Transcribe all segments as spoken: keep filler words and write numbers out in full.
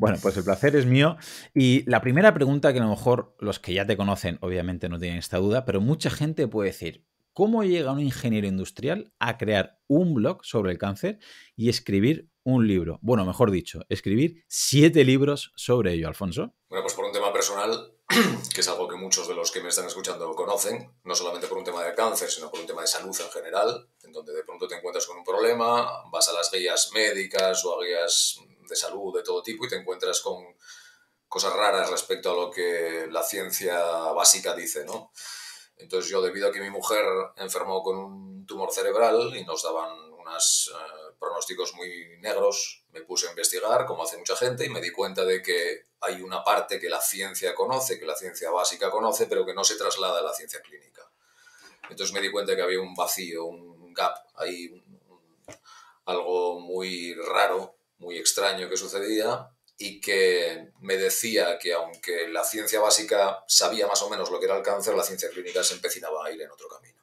Bueno, pues el placer es mío. Y la primera pregunta que a lo mejor los que ya te conocen, obviamente no tienen esta duda, pero mucha gente puede decir, ¿cómo llega un ingeniero industrial a crear un blog sobre el cáncer y escribir un libro? Bueno, mejor dicho, escribir siete libros sobre ello, Alfonso. Bueno, pues por un tema personal, que es algo que muchos de los que me están escuchando conocen, no solamente por un tema de cáncer, sino por un tema de salud en general, en donde de pronto te encuentras con un problema, vas a las guías médicas o a guías de salud de todo tipo y te encuentras con cosas raras respecto a lo que la ciencia básica dice, ¿no? Entonces yo, debido a que mi mujer enfermó con un tumor cerebral y nos daban unos eh, pronósticos muy negros, me puse a investigar, como hace mucha gente, y me di cuenta de que hay una parte que la ciencia conoce, que la ciencia básica conoce, pero que no se traslada a la ciencia clínica. Entonces me di cuenta que había un vacío, un gap, ahí un, un, algo muy raro, muy extraño que sucedía, y que me decía que aunque la ciencia básica sabía más o menos lo que era el cáncer, la ciencia clínica se empecinaba a ir en otro camino.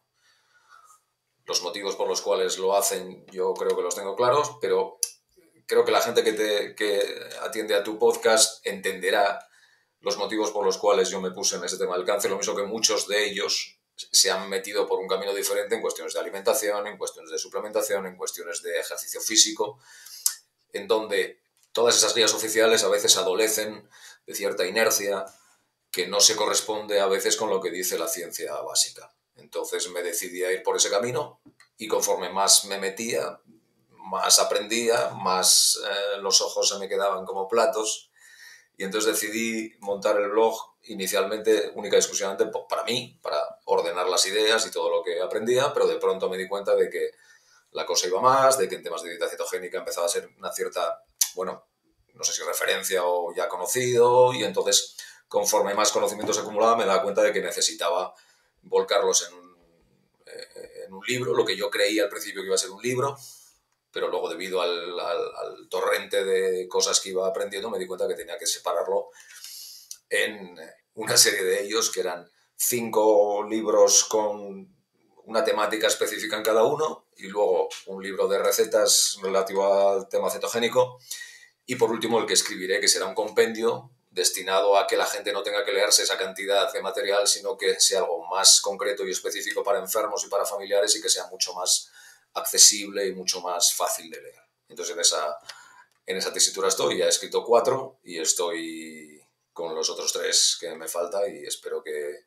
Los motivos por los cuales lo hacen yo creo que los tengo claros, pero creo que la gente que, te, que atiende a tu podcast entenderá los motivos por los cuales yo me puse en ese tema del cáncer, lo mismo que muchos de ellos se han metido por un camino diferente en cuestiones de alimentación, en cuestiones de suplementación, en cuestiones de ejercicio físico, en donde todas esas guías oficiales a veces adolecen de cierta inercia que no se corresponde a veces con lo que dice la ciencia básica. Entonces me decidí a ir por ese camino y conforme más me metía, más aprendía, más eh, los ojos se me quedaban como platos y entonces decidí montar el blog inicialmente única y exclusivamente para mí, para ordenar las ideas y todo lo que aprendía, pero de pronto me di cuenta de que la cosa iba más, de que en temas de dieta cetogénica empezaba a ser una cierta, bueno, no sé si referencia o ya conocido, y entonces conforme más conocimientos acumulaba me daba cuenta de que necesitaba volcarlos en un, eh, en un libro, lo que yo creía al principio que iba a ser un libro, pero luego debido al, al, al torrente de cosas que iba aprendiendo me di cuenta que tenía que separarlo en una serie de ellos que eran cinco libros con una temática específica en cada uno y luego un libro de recetas relativo al tema cetogénico y por último el que escribiré, que será un compendio destinado a que la gente no tenga que leerse esa cantidad de material, sino que sea algo más concreto y específico para enfermos y para familiares y que sea mucho más accesible y mucho más fácil de leer. Entonces en esa, en esa tesitura estoy, ya he escrito cuatro y estoy con los otros tres que me falta y espero que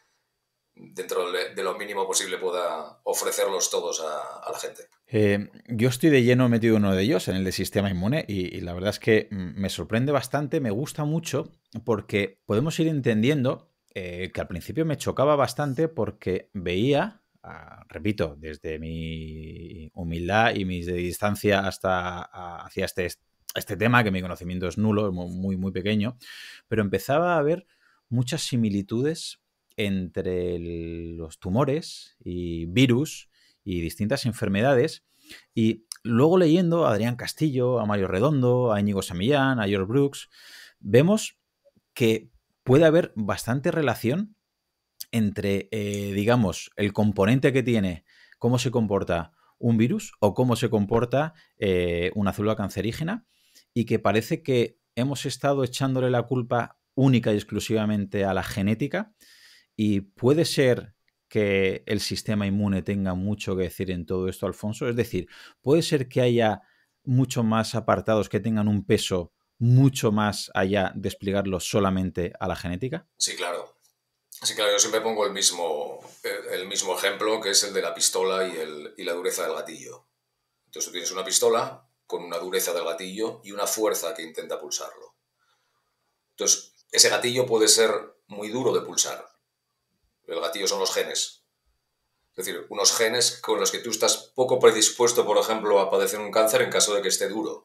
dentro de lo mínimo posible pueda ofrecerlos todos a, a la gente. Eh, yo estoy de lleno metido en uno de ellos, en el de sistema inmune, y, y la verdad es que me sorprende bastante, me gusta mucho, porque podemos ir entendiendo eh, que al principio me chocaba bastante porque veía, uh, repito, desde mi humildad y mis de distancia hasta uh, hacia este, este tema, que mi conocimiento es nulo, muy, muy pequeño, pero empezaba a ver muchas similitudes entre el, los tumores y virus y distintas enfermedades. Y luego leyendo a Adrián Castillo, a Mario Redondo, a Íñigo Samillán, a George Brooks, vemos que puede haber bastante relación entre, eh, digamos, el componente que tiene, cómo se comporta un virus o cómo se comporta eh, una célula cancerígena, y que parece que hemos estado echándole la culpa única y exclusivamente a la genética, y puede ser que el sistema inmune tenga mucho que decir en todo esto, Alfonso. Es decir, puede ser que haya mucho más apartados que tengan un peso mucho más allá de explicarlo solamente a la genética. Sí, claro. Sí, claro, yo siempre pongo el mismo, el mismo ejemplo, que es el de la pistola y, el, y la dureza del gatillo. Entonces tú tienes una pistola con una dureza del gatillo y una fuerza que intenta pulsarlo. Entonces, ese gatillo puede ser muy duro de pulsar. El gatillo son los genes. Es decir, unos genes con los que tú estás poco predispuesto, por ejemplo, a padecer un cáncer en caso de que esté duro.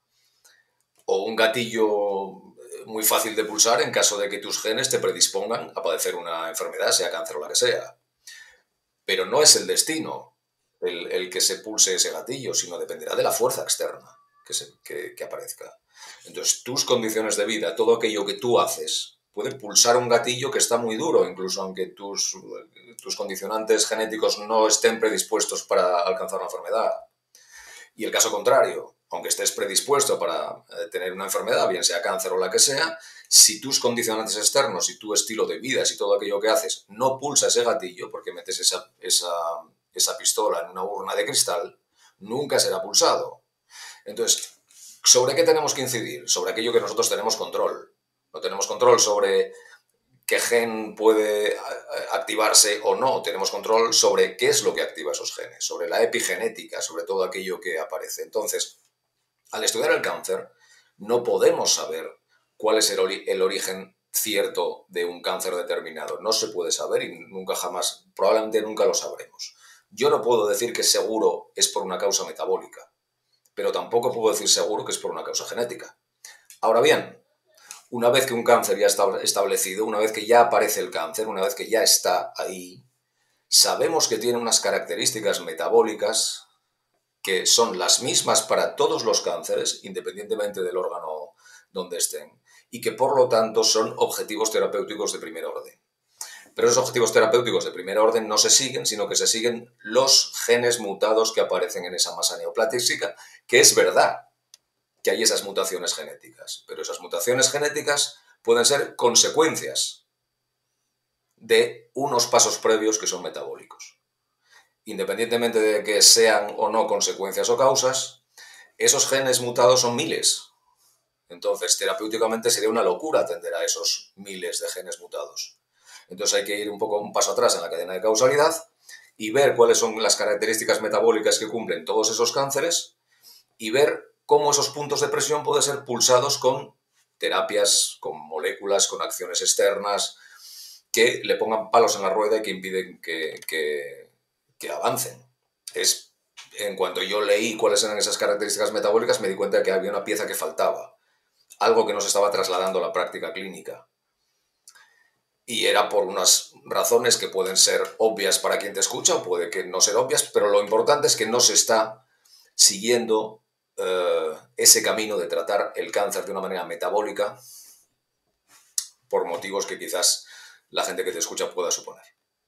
O un gatillo muy fácil de pulsar en caso de que tus genes te predispongan a padecer una enfermedad, sea cáncer o la que sea. Pero no es el destino el, el que se pulse ese gatillo, sino dependerá de la fuerza externa que, se, que, que aparezca. Entonces, tus condiciones de vida, todo aquello que tú haces, puede pulsar un gatillo que está muy duro, incluso aunque tus, tus condicionantes genéticos no estén predispuestos para alcanzar una enfermedad. Y el caso contrario, aunque estés predispuesto para tener una enfermedad, bien sea cáncer o la que sea, si tus condicionantes externos, si tu estilo de vida, si todo aquello que haces no pulsa ese gatillo, porque metes esa, esa, esa pistola en una urna de cristal, nunca será pulsado. Entonces, ¿sobre qué tenemos que incidir? Sobre aquello que nosotros tenemos control. No tenemos control sobre qué gen puede activarse o no. Tenemos control sobre qué es lo que activa esos genes, sobre la epigenética, sobre todo aquello que aparece. Entonces, al estudiar el cáncer, no podemos saber cuál es el, ori el origen cierto de un cáncer determinado. No se puede saber y nunca jamás, probablemente nunca lo sabremos. Yo no puedo decir que seguro es por una causa metabólica, pero tampoco puedo decir seguro que es por una causa genética. Ahora bien, una vez que un cáncer ya está establecido, una vez que ya aparece el cáncer, una vez que ya está ahí, sabemos que tiene unas características metabólicas que son las mismas para todos los cánceres, independientemente del órgano donde estén, y que por lo tanto son objetivos terapéuticos de primer orden. Pero esos objetivos terapéuticos de primer orden no se siguen, sino que se siguen los genes mutados que aparecen en esa masa neoplasmática, que es verdad que hay esas mutaciones genéticas, pero esas mutaciones genéticas pueden ser consecuencias de unos pasos previos que son metabólicos. Independientemente de que sean o no consecuencias o causas, esos genes mutados son miles. Entonces, terapéuticamente sería una locura atender a esos miles de genes mutados. Entonces hay que ir un poco un paso atrás en la cadena de causalidad y ver cuáles son las características metabólicas que cumplen todos esos cánceres y ver cómo esos puntos de presión pueden ser pulsados con terapias, con moléculas, con acciones externas que le pongan palos en la rueda y que impiden que, que, que avancen. Es, en cuanto yo leí cuáles eran esas características metabólicas, me di cuenta de que había una pieza que faltaba, algo que no se estaba trasladando a la práctica clínica. Y era por unas razones que pueden ser obvias para quien te escucha o puede que no ser obvias, pero lo importante es que no se está siguiendo eh, ese camino de tratar el cáncer de una manera metabólica por motivos que quizás la gente que te escucha pueda suponer.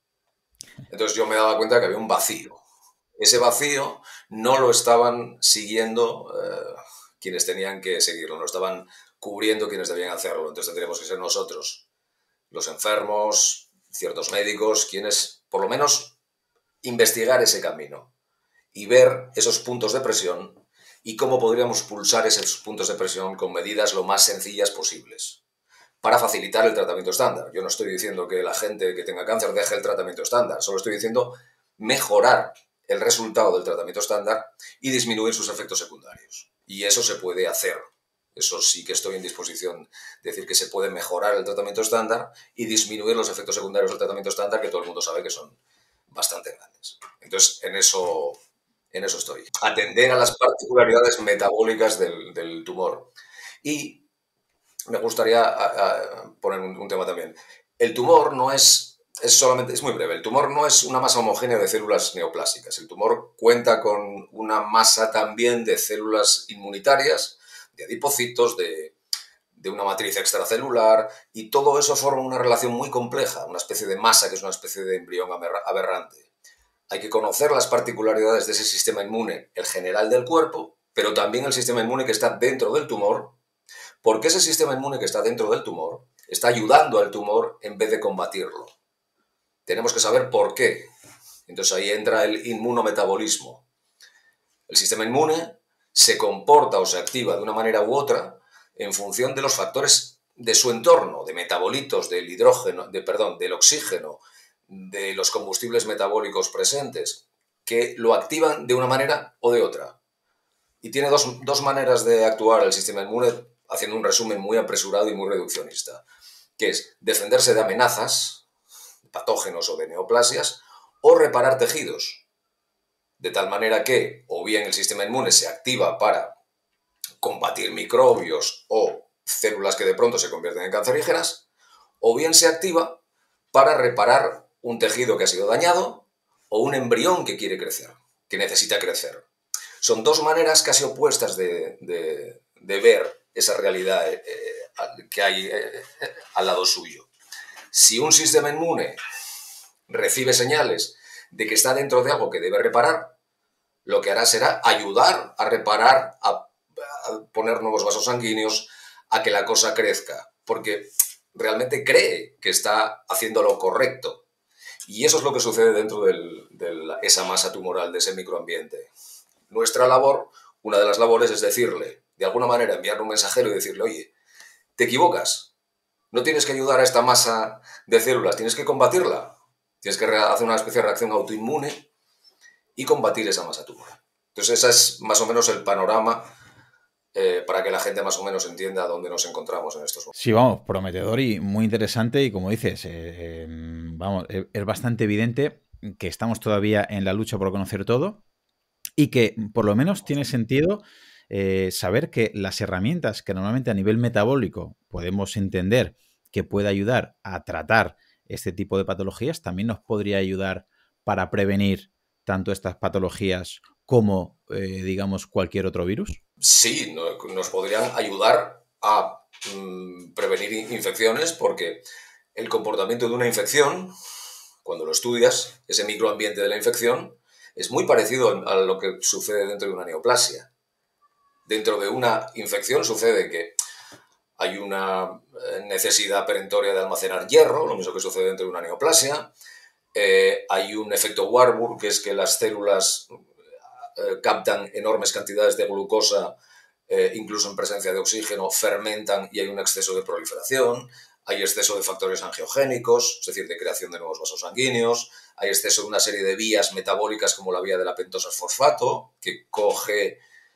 Entonces yo me daba cuenta que había un vacío. Ese vacío no lo estaban siguiendo eh, quienes tenían que seguirlo, no lo estaban cubriendo quienes debían hacerlo. Entonces tendríamos que ser nosotros, los enfermos, ciertos médicos, quienes por lo menos investigar ese camino y ver esos puntos de presión y cómo podríamos pulsar esos puntos de presión con medidas lo más sencillas posibles para facilitar el tratamiento estándar. Yo no estoy diciendo que la gente que tenga cáncer deje el tratamiento estándar, solo estoy diciendo mejorar el resultado del tratamiento estándar y disminuir sus efectos secundarios. Y eso se puede hacer. Eso sí que estoy en disposición de decir que se puede mejorar el tratamiento estándar y disminuir los efectos secundarios del tratamiento estándar, que todo el mundo sabe que son bastante grandes. Entonces, en eso, en eso estoy. Atender a las particularidades metabólicas del, del tumor. Y me gustaría a, a poner un, un tema también. El tumor no es, es solamente, es muy breve, el tumor no es una masa homogénea de células neoplásicas. El tumor cuenta con una masa también de células inmunitarias, de adipocitos, de, de una matriz extracelular, y todo eso forma una relación muy compleja, una especie de masa que es una especie de embrión aberrante. Hay que conocer las particularidades de ese sistema inmune, el general del cuerpo, pero también el sistema inmune que está dentro del tumor, porque ese sistema inmune que está dentro del tumor está ayudando al tumor en vez de combatirlo. Tenemos que saber por qué. Entonces ahí entra el inmunometabolismo. El sistema inmune se comporta o se activa de una manera u otra en función de los factores de su entorno, de metabolitos, del hidrógeno, de, perdón, del oxígeno, de los combustibles metabólicos presentes, que lo activan de una manera o de otra. Y tiene dos, dos maneras de actuar el sistema inmune, haciendo un resumen muy apresurado y muy reduccionista, que es defenderse de amenazas, patógenos o de neoplasias, o reparar tejidos. De tal manera que o bien el sistema inmune se activa para combatir microbios o células que de pronto se convierten en cancerígenas, o bien se activa para reparar un tejido que ha sido dañado o un embrión que quiere crecer, que necesita crecer. Son dos maneras casi opuestas de, de, de ver esa realidad eh, que hay eh, al lado suyo. Si un sistema inmune recibe señales de que está dentro de algo que debe reparar, lo que hará será ayudar a reparar, a poner nuevos vasos sanguíneos, a que la cosa crezca, porque realmente cree que está haciendo lo correcto. Y eso es lo que sucede dentro de esa masa tumoral, de ese microambiente. Nuestra labor, una de las labores, es decirle, de alguna manera, enviarle un mensajero y decirle, oye, te equivocas, no tienes que ayudar a esta masa de células, tienes que combatirla, tienes que hacer una especie de reacción autoinmune y combatir esa masa tumoral. Entonces, ese es más o menos el panorama eh, para que la gente más o menos entienda dónde nos encontramos en estos momentos. Sí, vamos, prometedor y muy interesante, y como dices, eh, eh, vamos, es bastante evidente que estamos todavía en la lucha por conocer todo y que por lo menos tiene sentido eh, saber que las herramientas que normalmente a nivel metabólico podemos entender que puede ayudar a tratar este tipo de patologías, también nos podría ayudar para prevenir tanto estas patologías como, eh, digamos, cualquier otro virus. Sí, no, nos podrían ayudar a mm, prevenir infecciones, porque el comportamiento de una infección, cuando lo estudias, ese microambiente de la infección, es muy parecido a lo que sucede dentro de una neoplasia. Dentro de una infección sucede que hay una necesidad perentoria de almacenar hierro, lo mismo que sucede dentro de una neoplasia. Eh, hay un efecto Warburg, que es que las células eh, captan enormes cantidades de glucosa, eh, incluso en presencia de oxígeno, fermentan y hay un exceso de proliferación. Hay exceso de factores angiogénicos, es decir, de creación de nuevos vasos sanguíneos. Hay exceso de una serie de vías metabólicas, como la vía de la pentosa fosfato, que coge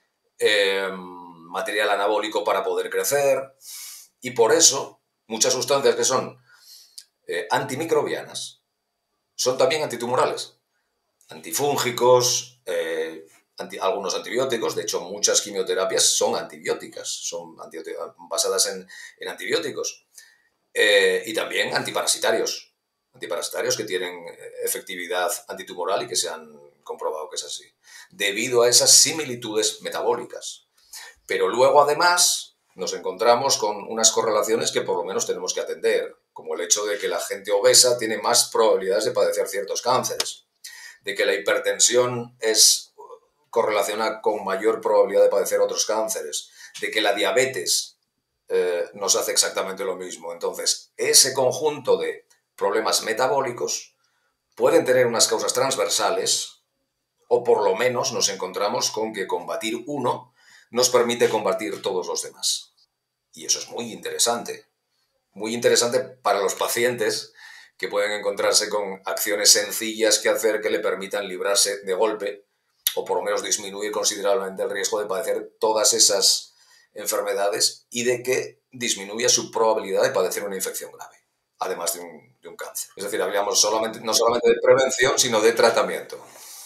eh, material anabólico para poder crecer. Y por eso, muchas sustancias que son eh, antimicrobianas son también antitumorales. Antifúngicos, eh, anti, algunos antibióticos. De hecho, muchas quimioterapias son antibióticas, son antibióticas, basadas en, en antibióticos. Eh, y también antiparasitarios. Antiparasitarios que tienen efectividad antitumoral y que se han comprobado que es así, debido a esas similitudes metabólicas. Pero luego, además, nos encontramos con unas correlaciones que por lo menos tenemos que atender, como el hecho de que la gente obesa tiene más probabilidades de padecer ciertos cánceres, de que la hipertensión es correlaciona con mayor probabilidad de padecer otros cánceres, de que la diabetes eh, nos hace exactamente lo mismo. Entonces, ese conjunto de problemas metabólicos pueden tener unas causas transversales, o por lo menos nos encontramos con que combatir uno nos permite combatir todos los demás. Y eso es muy interesante. Muy interesante para los pacientes, que pueden encontrarse con acciones sencillas que hacer que le permitan librarse de golpe, o por lo menos disminuir considerablemente el riesgo de padecer todas esas enfermedades y de que disminuya su probabilidad de padecer una infección grave, además de un, de un cáncer. Es decir, hablamos solamente, no solamente de prevención, sino de tratamiento.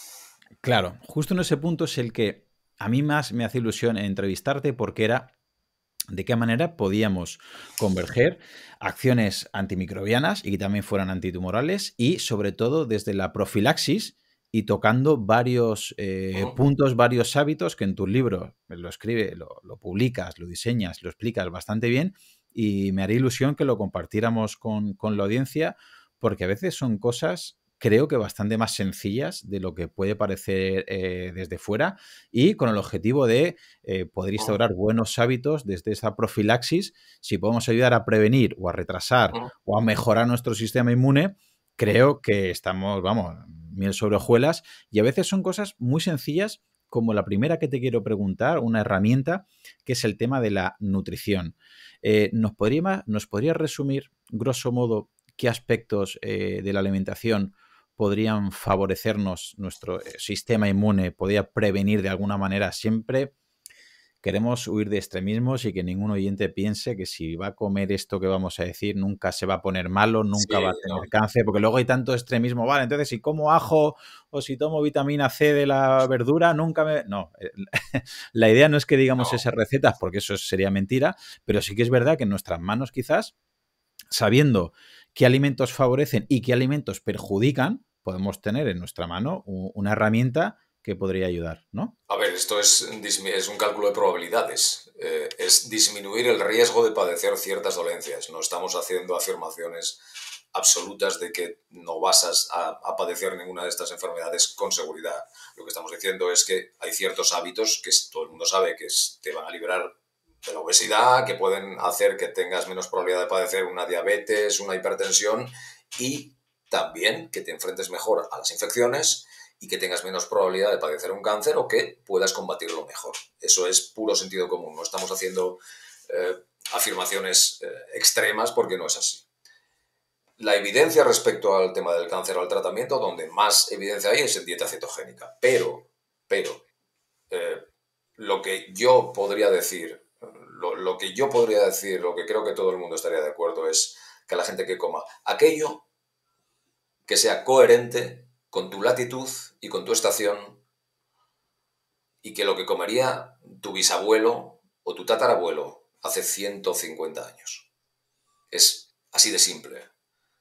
Claro, justo en ese punto es el que a mí más me hace ilusión entrevistarte, porque era de qué manera podíamos converger acciones antimicrobianas y que también fueran antitumorales, y sobre todo desde la profilaxis y tocando varios eh, uh-huh. puntos, varios hábitos que en tu libro lo escribes, lo, lo publicas, lo diseñas, lo explicas bastante bien, y me haría ilusión que lo compartiéramos con, con la audiencia, porque a veces son cosas, creo que bastante más sencillas de lo que puede parecer eh, desde fuera, y con el objetivo de eh, poder instaurar buenos hábitos desde esa profilaxis. Si podemos ayudar a prevenir o a retrasar o a mejorar nuestro sistema inmune, creo que estamos, vamos, miel sobre hojuelas. Y a veces son cosas muy sencillas, como la primera que te quiero preguntar, una herramienta, que es el tema de la nutrición. Eh, ¿nos podría, ¿Nos podrías resumir, grosso modo, qué aspectos eh, de la alimentación podrían favorecernos nuestro sistema inmune, podría prevenir de alguna manera? Siempre queremos huir de extremismos y que ningún oyente piense que si va a comer esto que vamos a decir nunca se va a poner malo, nunca sí, va a tener no. cáncer, porque luego hay tanto extremismo. Vale, entonces si como ajo o si tomo vitamina C de la verdura, nunca me... No, la idea no es que digamos no. esas recetas, porque eso sería mentira, pero sí que es verdad que en nuestras manos, quizás, sabiendo qué alimentos favorecen y qué alimentos perjudican, podemos tener en nuestra mano una herramienta que podría ayudar, ¿no? A ver, esto es, es un cálculo de probabilidades. Eh, es disminuir el riesgo de padecer ciertas dolencias. No estamos haciendo afirmaciones absolutas de que no vas a, a padecer ninguna de estas enfermedades con seguridad. Lo que estamos diciendo es que hay ciertos hábitos que todo el mundo sabe que te van a liberar de la obesidad, que pueden hacer que tengas menos probabilidad de padecer una diabetes, una hipertensión, y también que te enfrentes mejor a las infecciones y que tengas menos probabilidad de padecer un cáncer o que puedas combatirlo mejor. Eso es puro sentido común. No estamos haciendo eh, afirmaciones eh, extremas porque no es así. La evidencia respecto al tema del cáncer o al tratamiento, donde más evidencia hay es en dieta cetogénica. Pero, pero, eh, lo que yo podría decir, lo, lo que yo podría decir, lo que creo que todo el mundo estaría de acuerdo es que a la gente que coma aquello que sea coherente con tu latitud y con tu estación, y que lo que comería tu bisabuelo o tu tatarabuelo hace ciento cincuenta años. Es así de simple.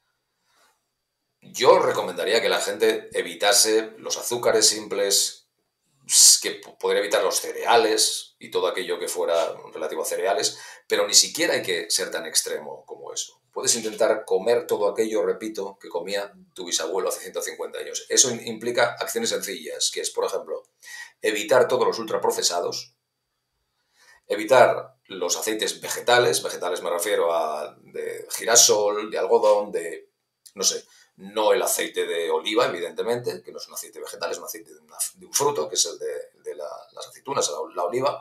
Yo recomendaría que la gente evitase los azúcares simples, que podría evitar los cereales y todo aquello que fuera relativo a cereales, pero ni siquiera hay que ser tan extremo como eso. Puedes intentar comer todo aquello, repito, que comía tu bisabuelo hace ciento cincuenta años. Eso implica acciones sencillas, que es, por ejemplo, evitar todos los ultraprocesados, evitar los aceites vegetales, vegetales me refiero a de girasol, de algodón, de, no sé, no el aceite de oliva, evidentemente, que no es un aceite vegetal, es un aceite de, una, de un fruto, que es el de, de la, las aceitunas, la, la oliva.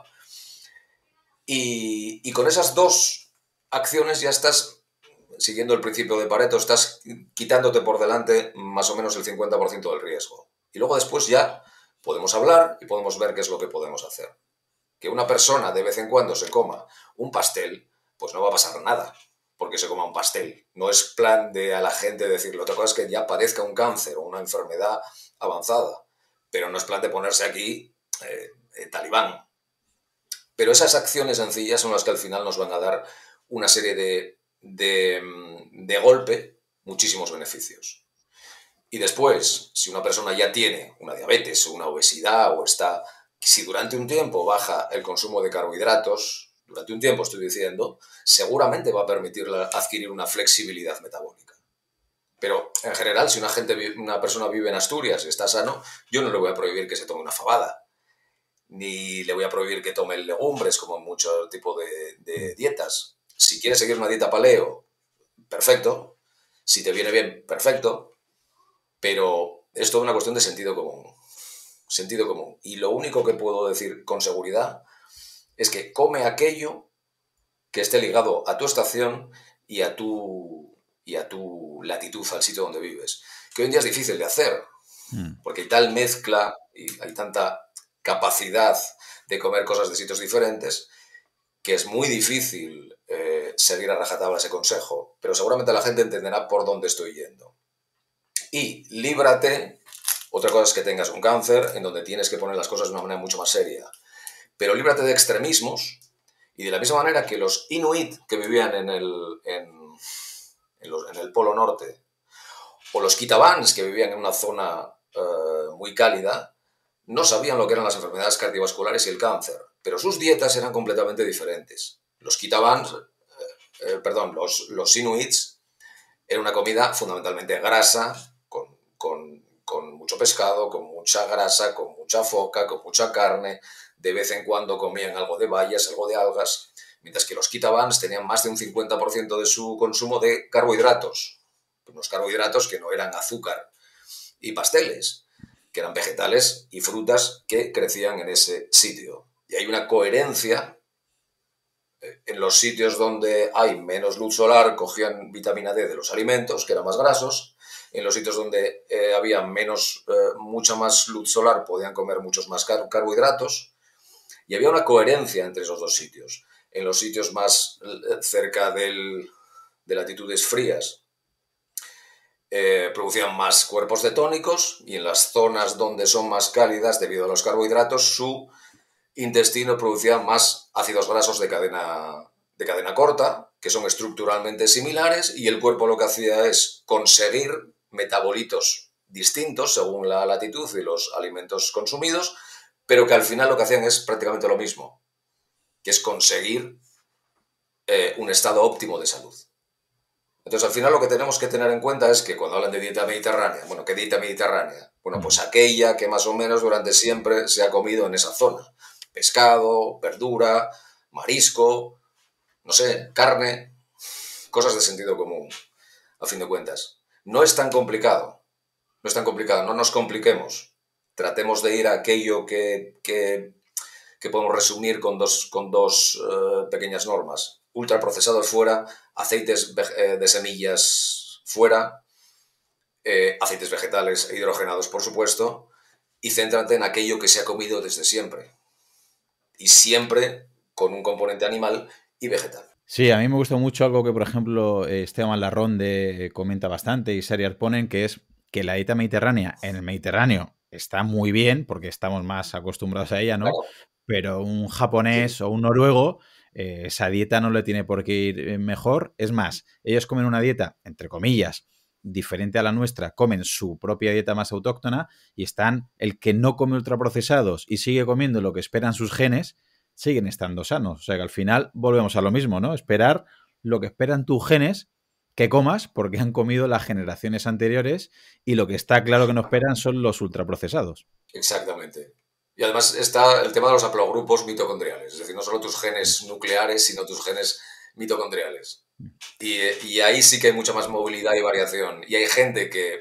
Y, y con esas dos acciones ya estás, siguiendo el principio de Pareto, estás quitándote por delante más o menos el cincuenta por ciento del riesgo. Y luego después ya podemos hablar y podemos ver qué es lo que podemos hacer. Que una persona de vez en cuando se coma un pastel, pues no va a pasar nada porque se coma un pastel. No es plan de a la gente decirle, otra cosa es que ya padezca un cáncer o una enfermedad avanzada, pero no es plan de ponerse aquí eh, eh, talibán. Pero esas acciones sencillas son las que al final nos van a dar una serie de, de, de golpe, muchísimos beneficios. Y después, si una persona ya tiene una diabetes o una obesidad o está, si durante un tiempo baja el consumo de carbohidratos, durante un tiempo estoy diciendo, seguramente va a permitirle adquirir una flexibilidad metabólica. Pero en general, si una, gente, una persona vive en Asturias y está sano, yo no le voy a prohibir que se tome una fabada, ni le voy a prohibir que tome legumbres como en mucho tipo de, de dietas. Si quieres seguir una dieta paleo, perfecto. Si te viene bien, perfecto. Pero es toda una cuestión de sentido común. Sentido común. Y lo único que puedo decir con seguridad es que come aquello que esté ligado a tu estación y a tu, y a tu latitud, al sitio donde vives. Que hoy en día es difícil de hacer, porque hay tal mezcla y hay tanta capacidad de comer cosas de sitios diferentes que es muy difícil eh, seguir a rajatabla ese consejo. Pero seguramente la gente entenderá por dónde estoy yendo. Y líbrate, otra cosa es que tengas un cáncer en donde tienes que poner las cosas de una manera mucho más seria. Pero líbrate de extremismos y de la misma manera que los inuit que vivían en el, en, en los, en el Polo Norte o los kitabans que vivían en una zona eh, muy cálida no sabían lo que eran las enfermedades cardiovasculares y el cáncer, pero sus dietas eran completamente diferentes. Los kitabans, eh, eh, perdón, los, los inuits era una comida fundamentalmente grasa, con, con, con mucho pescado, con mucha grasa, con mucha foca, con mucha carne. De vez en cuando comían algo de bayas, algo de algas, mientras que los kitabans tenían más de un cincuenta por ciento de su consumo de carbohidratos. Unos carbohidratos que no eran azúcar y pasteles, que eran vegetales y frutas que crecían en ese sitio. Y hay una coherencia. En los sitios donde hay menos luz solar cogían vitamina D de los alimentos, que eran más grasos. En los sitios donde eh, había menos, eh, mucha más luz solar podían comer muchos más car carbohidratos. Y había una coherencia entre esos dos sitios. En los sitios más cerca del, de latitudes frías eh, producían más cuerpos cetónicos, y en las zonas donde son más cálidas debido a los carbohidratos su intestino producía más ácidos grasos de cadena, de cadena corta, que son estructuralmente similares, y el cuerpo lo que hacía es conseguir metabolitos distintos según la latitud y los alimentos consumidos, pero que al final lo que hacían es prácticamente lo mismo, que es conseguir eh, un estado óptimo de salud. Entonces, al final lo que tenemos que tener en cuenta es que cuando hablan de dieta mediterránea, bueno, ¿qué dieta mediterránea? Bueno, pues Ujú. aquella que más o menos durante siempre se ha comido en esa zona. Pescado, verdura, marisco, no sé, carne, cosas de sentido común, a fin de cuentas. No es tan complicado, no es tan complicado, no nos compliquemos. Tratemos de ir a aquello que, que, que podemos resumir con dos, con dos uh, pequeñas normas. Ultraprocesados fuera, aceites eh, de semillas fuera, eh, aceites vegetales e hidrogenados, por supuesto, y céntrate en aquello que se ha comido desde siempre. Y siempre con un componente animal y vegetal. Sí, a mí me gusta mucho algo que, por ejemplo, Esteban Larronde comenta bastante y Sari Arponen, que es que la dieta mediterránea en el Mediterráneo está muy bien porque estamos más acostumbrados a ella, ¿no? Claro. Pero un Sí. japonés o un noruego, eh, esa dieta no le tiene por qué ir mejor. Es más, ellos comen una dieta, entre comillas, diferente a la nuestra, comen su propia dieta más autóctona y están, el que no come ultraprocesados y sigue comiendo lo que esperan sus genes, siguen estando sanos. O sea que al final volvemos a lo mismo, ¿no? Esperar lo que esperan tus genes que comas porque han comido las generaciones anteriores y lo que está claro que no esperan son los ultraprocesados. Exactamente. Y además está el tema de los haplogrupos mitocondriales, es decir, no solo tus genes nucleares, sino tus genes mitocondriales. Y, y ahí sí que hay mucha más movilidad y variación. Y hay gente que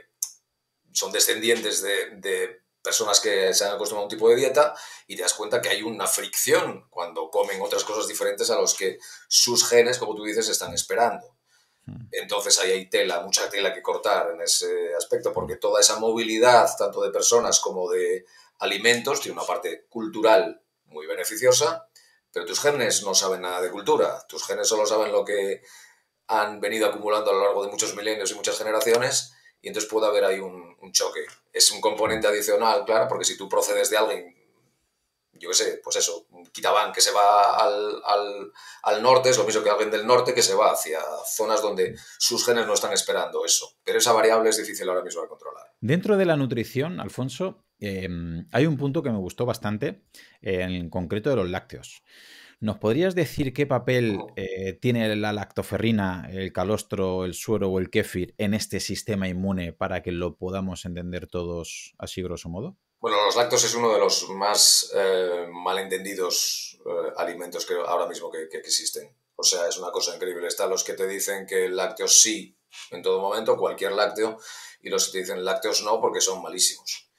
son descendientes de, de personas que se han acostumbrado a un tipo de dieta y te das cuenta que hay una fricción cuando comen otras cosas diferentes a los que sus genes, como tú dices, están esperando. Entonces ahí hay tela, mucha tela que cortar en ese aspecto, porque toda esa movilidad, tanto de personas como de alimentos, tiene una parte cultural muy beneficiosa, pero tus genes no saben nada de cultura. Tus genes solo saben lo que han venido acumulando a lo largo de muchos milenios y muchas generaciones, y entonces puede haber ahí un, un choque. Es un componente adicional, claro, porque si tú procedes de alguien, yo qué sé, pues eso, un Kitabán que se va al, al, al norte es lo mismo que alguien del norte que se va hacia zonas donde sus genes no están esperando eso. Pero esa variable es difícil ahora mismo de controlar. Dentro de la nutrición, Alfonso, eh, hay un punto que me gustó bastante, eh, en concreto de los lácteos. ¿Nos podrías decir qué papel Uh-huh. eh, tiene la lactoferrina, el calostro, el suero o el kéfir en este sistema inmune para que lo podamos entender todos así grosso modo? Bueno, los lácteos es uno de los más eh, malentendidos eh, alimentos que ahora mismo que, que, que existen. O sea, es una cosa increíble. Están los que te dicen que lácteos sí en todo momento, cualquier lácteo, y los que te dicen lácteos no porque son malísimos.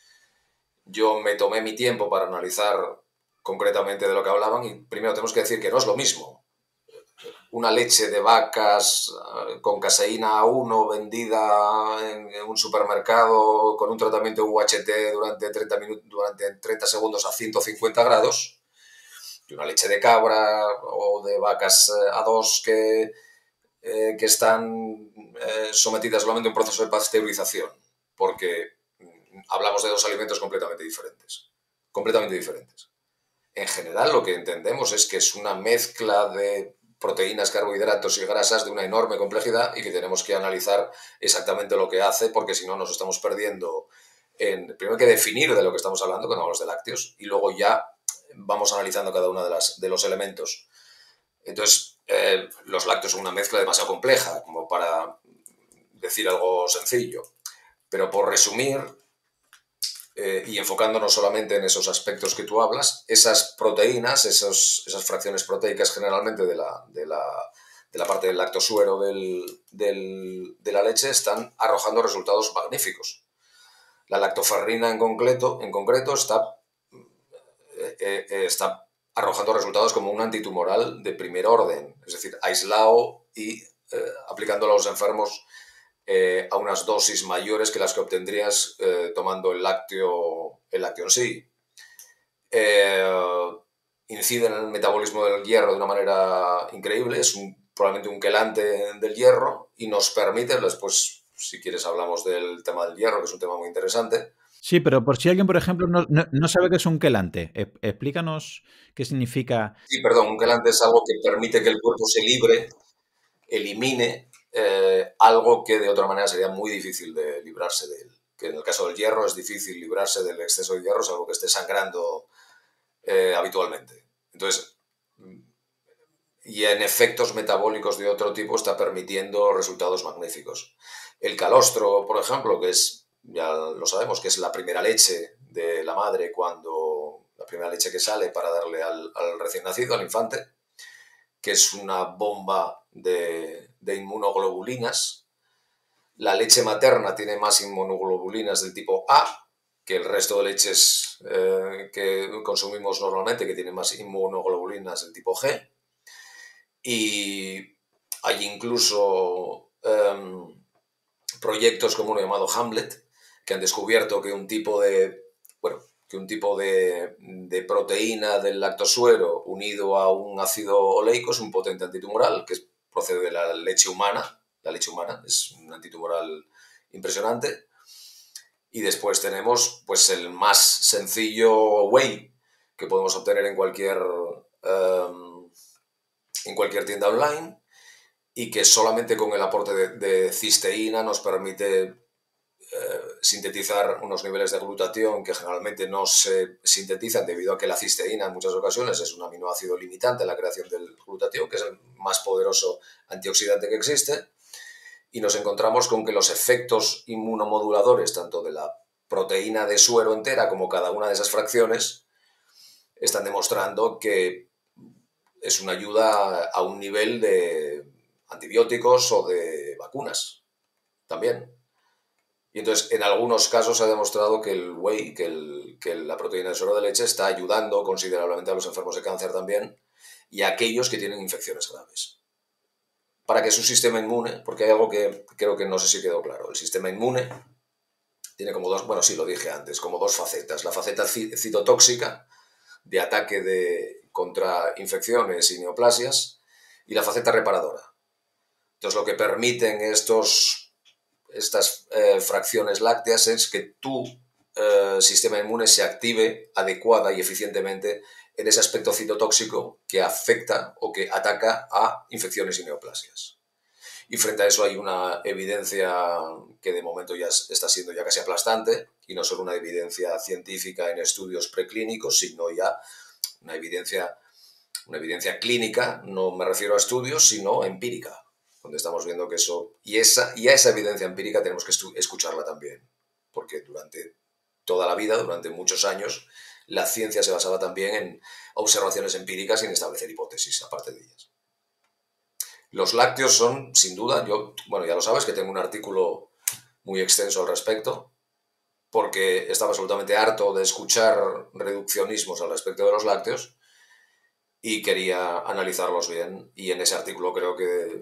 Yo me tomé mi tiempo para analizar concretamente de lo que hablaban y primero tenemos que decir que no es lo mismo una leche de vacas con caseína A uno vendida en un supermercado con un tratamiento U H T durante treinta, minutos, durante treinta segundos a ciento cincuenta grados, y una leche de cabra o de vacas A dos que, eh, que están eh, sometidas solamente a un proceso de pasteurización, porque hablamos de dos alimentos completamente diferentes. Completamente diferentes. En general, lo que entendemos es que es una mezcla de proteínas, carbohidratos y grasas de una enorme complejidad y que tenemos que analizar exactamente lo que hace, porque si no nos estamos perdiendo en, primero hay que definir de lo que estamos hablando cuando hablamos de lácteos y luego ya vamos analizando cada uno de, las, de los elementos. Entonces, eh, los lácteos son una mezcla demasiado compleja como para decir algo sencillo. Pero por resumir, eh, y enfocándonos solamente en esos aspectos que tú hablas, esas proteínas, esos, esas fracciones proteicas generalmente de la, de la, de la parte del lactosuero del, del, de la leche están arrojando resultados magníficos. La lactoferrina en concreto, en concreto está, eh, eh, está arrojando resultados como un antitumoral de primer orden, es decir, aislado y eh, aplicándolo a los enfermos eh, a unas dosis mayores que las que obtendrías eh, tomando el lácteo, el lácteo en sí. Eh, incide en el metabolismo del hierro de una manera increíble, es un, probablemente un quelante del hierro y nos permite, después, si quieres, hablamos del tema del hierro, que es un tema muy interesante. Sí, pero por si alguien, por ejemplo, no, no, no sabe qué es un quelante, explícanos qué significa. Sí, perdón, un quelante es algo que permite que el cuerpo se libre, elimine eh, algo que de otra manera sería muy difícil de librarse de él. Que en el caso del hierro es difícil librarse del exceso de hierro, salvo que esté sangrando eh, habitualmente. Entonces, y en efectos metabólicos de otro tipo está permitiendo resultados magníficos. El calostro, por ejemplo, que es, ya lo sabemos, que es la primera leche de la madre cuando, la primera leche que sale para darle al, al recién nacido, al infante, que es una bomba de, de inmunoglobulinas. La leche materna tiene más inmunoglobulinas del tipo A que el resto de leches eh, que consumimos normalmente, que tienen más inmunoglobulinas del tipo G. Y hay incluso um, proyectos como uno llamado Hamlet, que han descubierto que un tipo de, bueno, que un tipo de, de proteína del lactosuero unido a un ácido oleico es un potente antitumoral, que procede de la leche humana. La leche humana es un antitumoral impresionante. Y después tenemos pues el más sencillo whey que podemos obtener en cualquier, um, en cualquier tienda online, y que solamente con el aporte de, de cisteína nos permite eh, sintetizar unos niveles de glutatión que generalmente no se sintetizan debido a que la cisteína en muchas ocasiones es un aminoácido limitante en la creación del glutatión, que es el más poderoso antioxidante que existe. Y nos encontramos con que los efectos inmunomoduladores, tanto de la proteína de suero entera como cada una de esas fracciones, están demostrando que es una ayuda a un nivel de antibióticos o de vacunas también. Y entonces, en algunos casos se ha demostrado que el whey, que, el, que la proteína de suero de leche, está ayudando considerablemente a los enfermos de cáncer también y a aquellos que tienen infecciones graves. Para que su sistema inmune, porque hay algo que creo que no sé si quedó claro, el sistema inmune tiene como dos, bueno, sí, lo dije antes, como dos facetas. La faceta citotóxica, de ataque de, contra infecciones y neoplasias, y la faceta reparadora. Entonces, lo que permiten estos, estas eh, fracciones lácteas es que tu eh, sistema inmune se active adecuada y eficientemente en ese aspecto citotóxico que afecta o que ataca a infecciones y neoplasias. Y frente a eso hay una evidencia que de momento ya está siendo ya casi aplastante, y no solo una evidencia científica en estudios preclínicos, sino ya una evidencia, una evidencia clínica, no me refiero a estudios, sino empírica, donde estamos viendo que eso, y, esa, y a esa evidencia empírica tenemos que escucharla también, porque durante toda la vida, durante muchos años, la ciencia se basaba también en observaciones empíricas sin establecer hipótesis, aparte de ellas. Los lácteos son, sin duda, yo, bueno, ya lo sabes, que tengo un artículo muy extenso al respecto, porque estaba absolutamente harto de escuchar reduccionismos al respecto de los lácteos y quería analizarlos bien, y en ese artículo creo que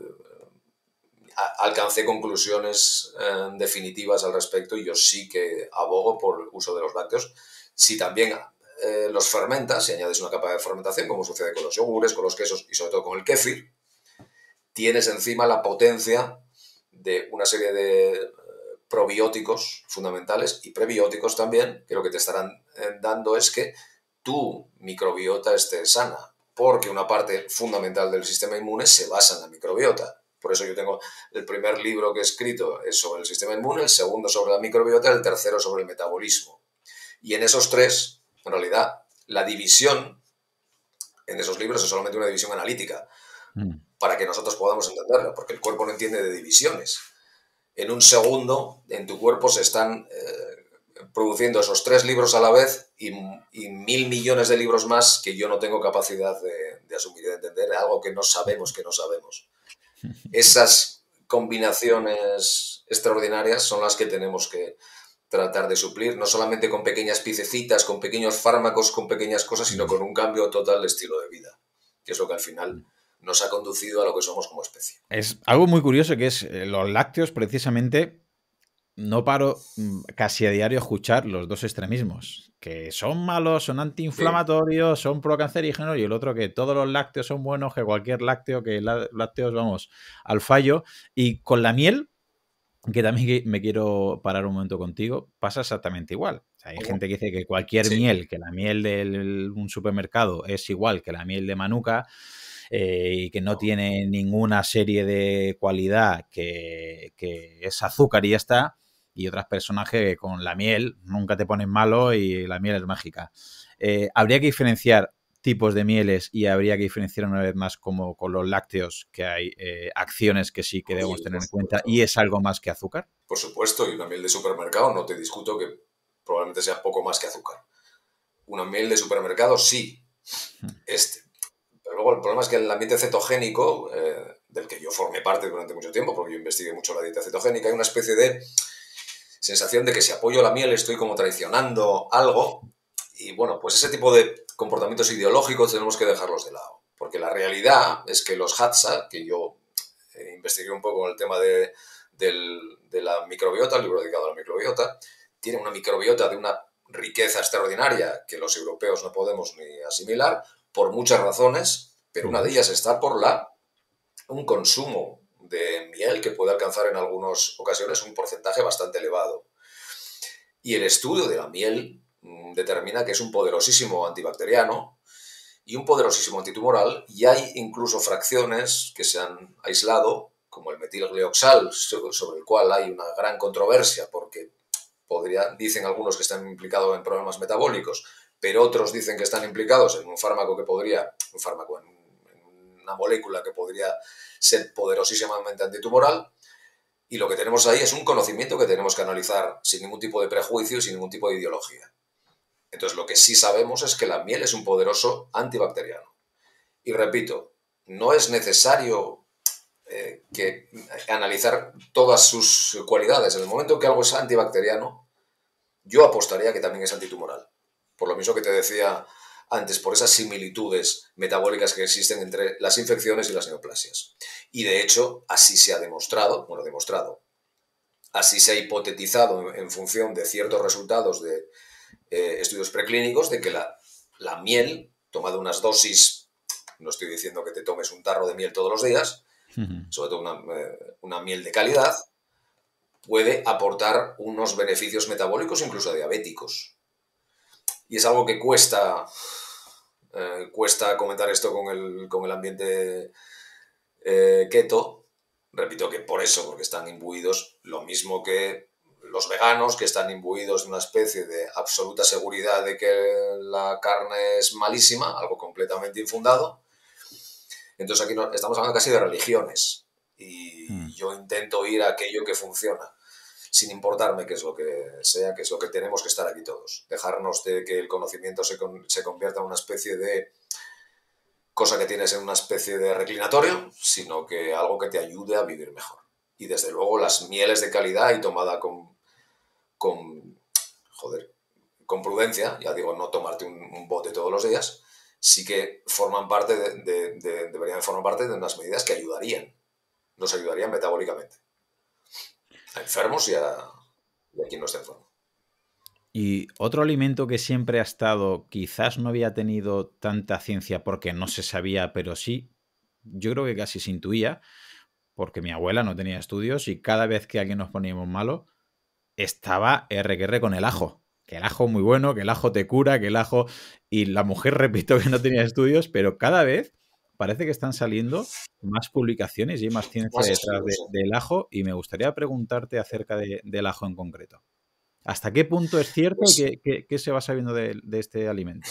alcancé conclusiones eh, definitivas al respecto, y yo sí que abogo por el uso de los lácteos. Si también eh, los fermentas, si añades una capa de fermentación, como sucede con los yogures, con los quesos y sobre todo con el kéfir, tienes encima la potencia de una serie de probióticos fundamentales y prebióticos también, que lo que te estarán dando es que tu microbiota esté sana, porque una parte fundamental del sistema inmune se basa en la microbiota. Por eso yo tengo el primer libro que he escrito es sobre el sistema inmune, el segundo sobre la microbiota, el tercero sobre el metabolismo. Y en esos tres, en realidad, la división en esos libros es solamente una división analítica, mm. para que nosotros podamos entenderlo, porque el cuerpo no entiende de divisiones. En un segundo, en tu cuerpo se están eh, produciendo esos tres libros a la vez y, y mil millones de libros más que yo no tengo capacidad de, de asumir y de entender, algo que no sabemos que no sabemos. Esas combinaciones extraordinarias son las que tenemos que tratar de suplir, no solamente con pequeñas piececitas, con pequeños fármacos, con pequeñas cosas, sino con un cambio total de estilo de vida, que es lo que al final nos ha conducido a lo que somos como especie. Es algo muy curioso que es eh, los lácteos, precisamente, no paro casi a diario a escuchar los dos extremismos, que son malos, son antiinflamatorios, sí. son procancerígenos, y el otro que todos los lácteos son buenos, que cualquier lácteo, que lácteos vamos al fallo. Y con la miel, que también me quiero parar un momento contigo, pasa exactamente igual. O sea, hay ¿Cómo? gente que dice que cualquier sí. miel, que la miel de un supermercado es igual que la miel de Manuka, eh, y que no tiene ninguna serie de cualidad, que, que es azúcar y ya está. Y otras personas que con la miel nunca te ponen malo y la miel es mágica. Eh, habría que diferenciar, tipos de mieles y habría que diferenciar una vez más como con los lácteos, que hay eh, acciones que sí que debemos Sí, tener por en cuenta supuesto. y es algo más que azúcar. Por supuesto, y una miel de supermercado no te discuto que probablemente sea poco más que azúcar. Una miel de supermercado sí. Este. Pero luego el problema es que el ambiente cetogénico, eh, del que yo formé parte durante mucho tiempo, porque yo investigué mucho la dieta cetogénica, hay una especie de sensación de que si apoyo la miel estoy como traicionando algo. Y bueno, pues ese tipo de comportamientos ideológicos tenemos que dejarlos de lado. Porque la realidad es que los Hatha, que yo eh, investigué un poco en el tema de, del, de la microbiota, el libro dedicado a la microbiota, tienen una microbiota de una riqueza extraordinaria que los europeos no podemos ni asimilar, por muchas razones, pero una de ellas está por la, un consumo de miel que puede alcanzar en algunas ocasiones un porcentaje bastante elevado. Y el estudio de la miel mmm, determina que es un poderosísimo antibacteriano y un poderosísimo antitumoral, y hay incluso fracciones que se han aislado, como el metilglioxal, sobre el cual hay una gran controversia, porque podría, dicen algunos que están implicados en problemas metabólicos, pero otros dicen que están implicados en un fármaco que podría, un fármaco, en una molécula que podría ser poderosísimamente antitumoral. Y lo que tenemos ahí es un conocimiento que tenemos que analizar sin ningún tipo de prejuicio y sin ningún tipo de ideología. Entonces, lo que sí sabemos es que la miel es un poderoso antibacteriano. Y repito, no es necesario eh, que analizar todas sus cualidades. En el momento en que algo es antibacteriano, yo apostaría que también es antitumoral. Por lo mismo que te decía antes, por esas similitudes metabólicas que existen entre las infecciones y las neoplasias. Y de hecho, así se ha demostrado, bueno, demostrado, así se ha hipotetizado en función de ciertos resultados de eh, estudios preclínicos, de que la, la miel, tomada unas dosis, no estoy diciendo que te tomes un tarro de miel todos los días, uh-huh. sobre todo una, eh, una miel de calidad, puede aportar unos beneficios metabólicos, incluso diabéticos. Y es algo que cuesta, eh, cuesta comentar esto con el, con el ambiente eh, keto. Repito que por eso, porque están imbuidos lo mismo que los veganos, que están imbuidos de una especie de absoluta seguridad de que la carne es malísima, algo completamente infundado. Entonces aquí no, estamos hablando casi de religiones. Y mm. yo intento ir a aquello que funciona, sin importarme qué es lo que sea, qué es lo que tenemos que estar aquí todos. Dejarnos de que el conocimiento se, con, se convierta en una especie de cosa que tienes en una especie de reclinatorio, sino que algo que te ayude a vivir mejor. Y desde luego las mieles de calidad y tomada con, con joder, con prudencia, ya digo, no tomarte un, un bote todos los días, sí que forman parte de, de, de, deberían formar parte de unas medidas que ayudarían, nos ayudarían metabólicamente. A enfermos y a, y a quien no esté enfermo. Y otro alimento que siempre ha estado, quizás no había tenido tanta ciencia porque no se sabía, pero sí, yo creo que casi se intuía, porque mi abuela no tenía estudios y cada vez que alguien nos poníamos malo, estaba R que R con el ajo. Que el ajo es muy bueno, que el ajo te cura, que el ajo... Y la mujer, repito, que no tenía estudios, pero cada vez parece que están saliendo más publicaciones y hay más ciencia más detrás de, del ajo, y me gustaría preguntarte acerca de, del ajo en concreto. ¿Hasta qué punto es cierto pues, y qué, qué, qué se va sabiendo de, de este alimento?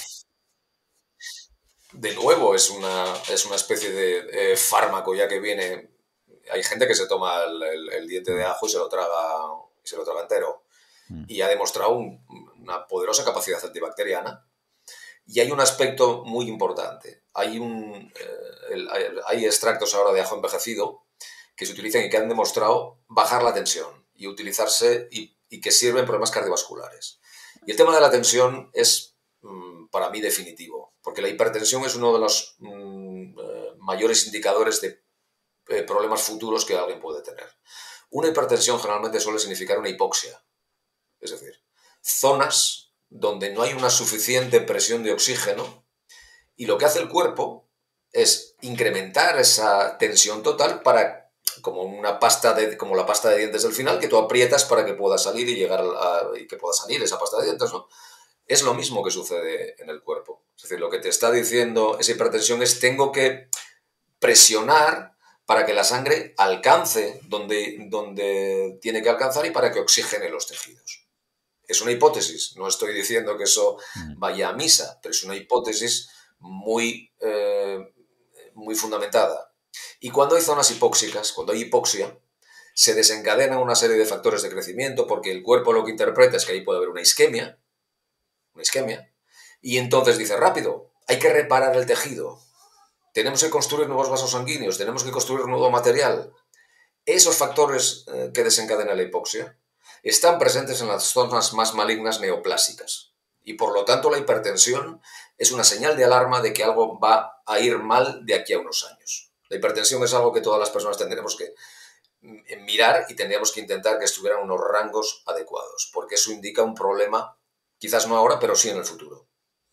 De nuevo, es una, es una especie de eh, fármaco, ya que viene... Hay gente que se toma el, el, el diente de ajo y se lo traga, y se lo traga entero. Mm. Y ha demostrado un, una poderosa capacidad antibacteriana. Y hay un aspecto muy importante. Hay, un, eh, el, hay, hay extractos ahora de ajo envejecido que se utilizan y que han demostrado bajar la tensión y utilizarse y, y que sirven en problemas cardiovasculares. Y el tema de la tensión es, mmm, para mí, definitivo, porque la hipertensión es uno de los mmm, eh, mayores indicadores de eh, problemas futuros que alguien puede tener. Una hipertensión generalmente suele significar una hipoxia, es decir, zonas donde no hay una suficiente presión de oxígeno, y lo que hace el cuerpo es incrementar esa tensión total para, como una pasta de, como la pasta de dientes del final, que tú aprietas para que pueda salir y llegar a, y que pueda salir esa pasta de dientes, ¿no? Es lo mismo que sucede en el cuerpo. Es decir, lo que te está diciendo esa hipertensión es: tengo que presionar para que la sangre alcance donde, donde tiene que alcanzar y para que oxigene los tejidos. Es una hipótesis, no estoy diciendo que eso vaya a misa, pero es una hipótesis muy, eh, muy fundamentada. Y cuando hay zonas hipóxicas, cuando hay hipoxia, se desencadenan una serie de factores de crecimiento porque el cuerpo lo que interpreta es que ahí puede haber una isquemia, una isquemia, y entonces dice, rápido, hay que reparar el tejido, tenemos que construir nuevos vasos sanguíneos, tenemos que construir nuevo material. Esos factores eh, que desencadenan la hipoxia están presentes en las zonas más malignas neoplásicas. Y por lo tanto la hipertensión es una señal de alarma de que algo va a ir mal de aquí a unos años. La hipertensión es algo que todas las personas tendremos que mirar y tendríamos que intentar que estuvieran en unos rangos adecuados, porque eso indica un problema, quizás no ahora, pero sí en el futuro.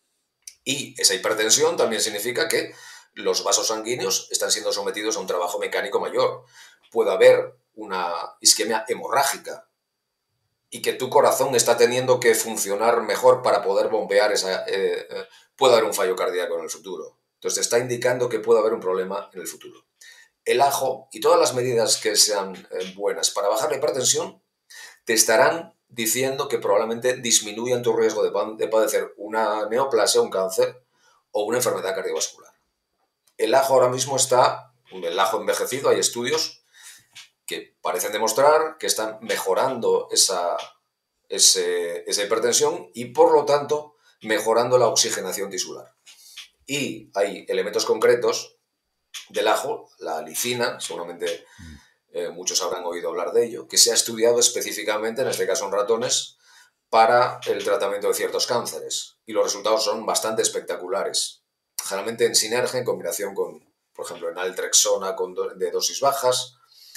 Y esa hipertensión también significa que los vasos sanguíneos están siendo sometidos a un trabajo mecánico mayor. Puede haber una isquemia hemorrágica y que tu corazón está teniendo que funcionar mejor para poder bombear esa... Eh, eh, puede haber un fallo cardíaco en el futuro. Entonces te está indicando que puede haber un problema en el futuro. El ajo y todas las medidas que sean eh, buenas para bajar la hipertensión te estarán diciendo que probablemente disminuyan tu riesgo de, de padecer una neoplasia, un cáncer o una enfermedad cardiovascular. El ajo ahora mismo está, el ajo envejecido, hay estudios que parecen demostrar que están mejorando esa, ese, esa hipertensión y por lo tanto mejorando la oxigenación tisular. Y hay elementos concretos del ajo, la alicina, seguramente eh, muchos habrán oído hablar de ello, que se ha estudiado específicamente, en este caso en ratones, para el tratamiento de ciertos cánceres. Y los resultados son bastante espectaculares. Generalmente en sinergia, en combinación con, por ejemplo, en naltrexona con do, de dosis bajas,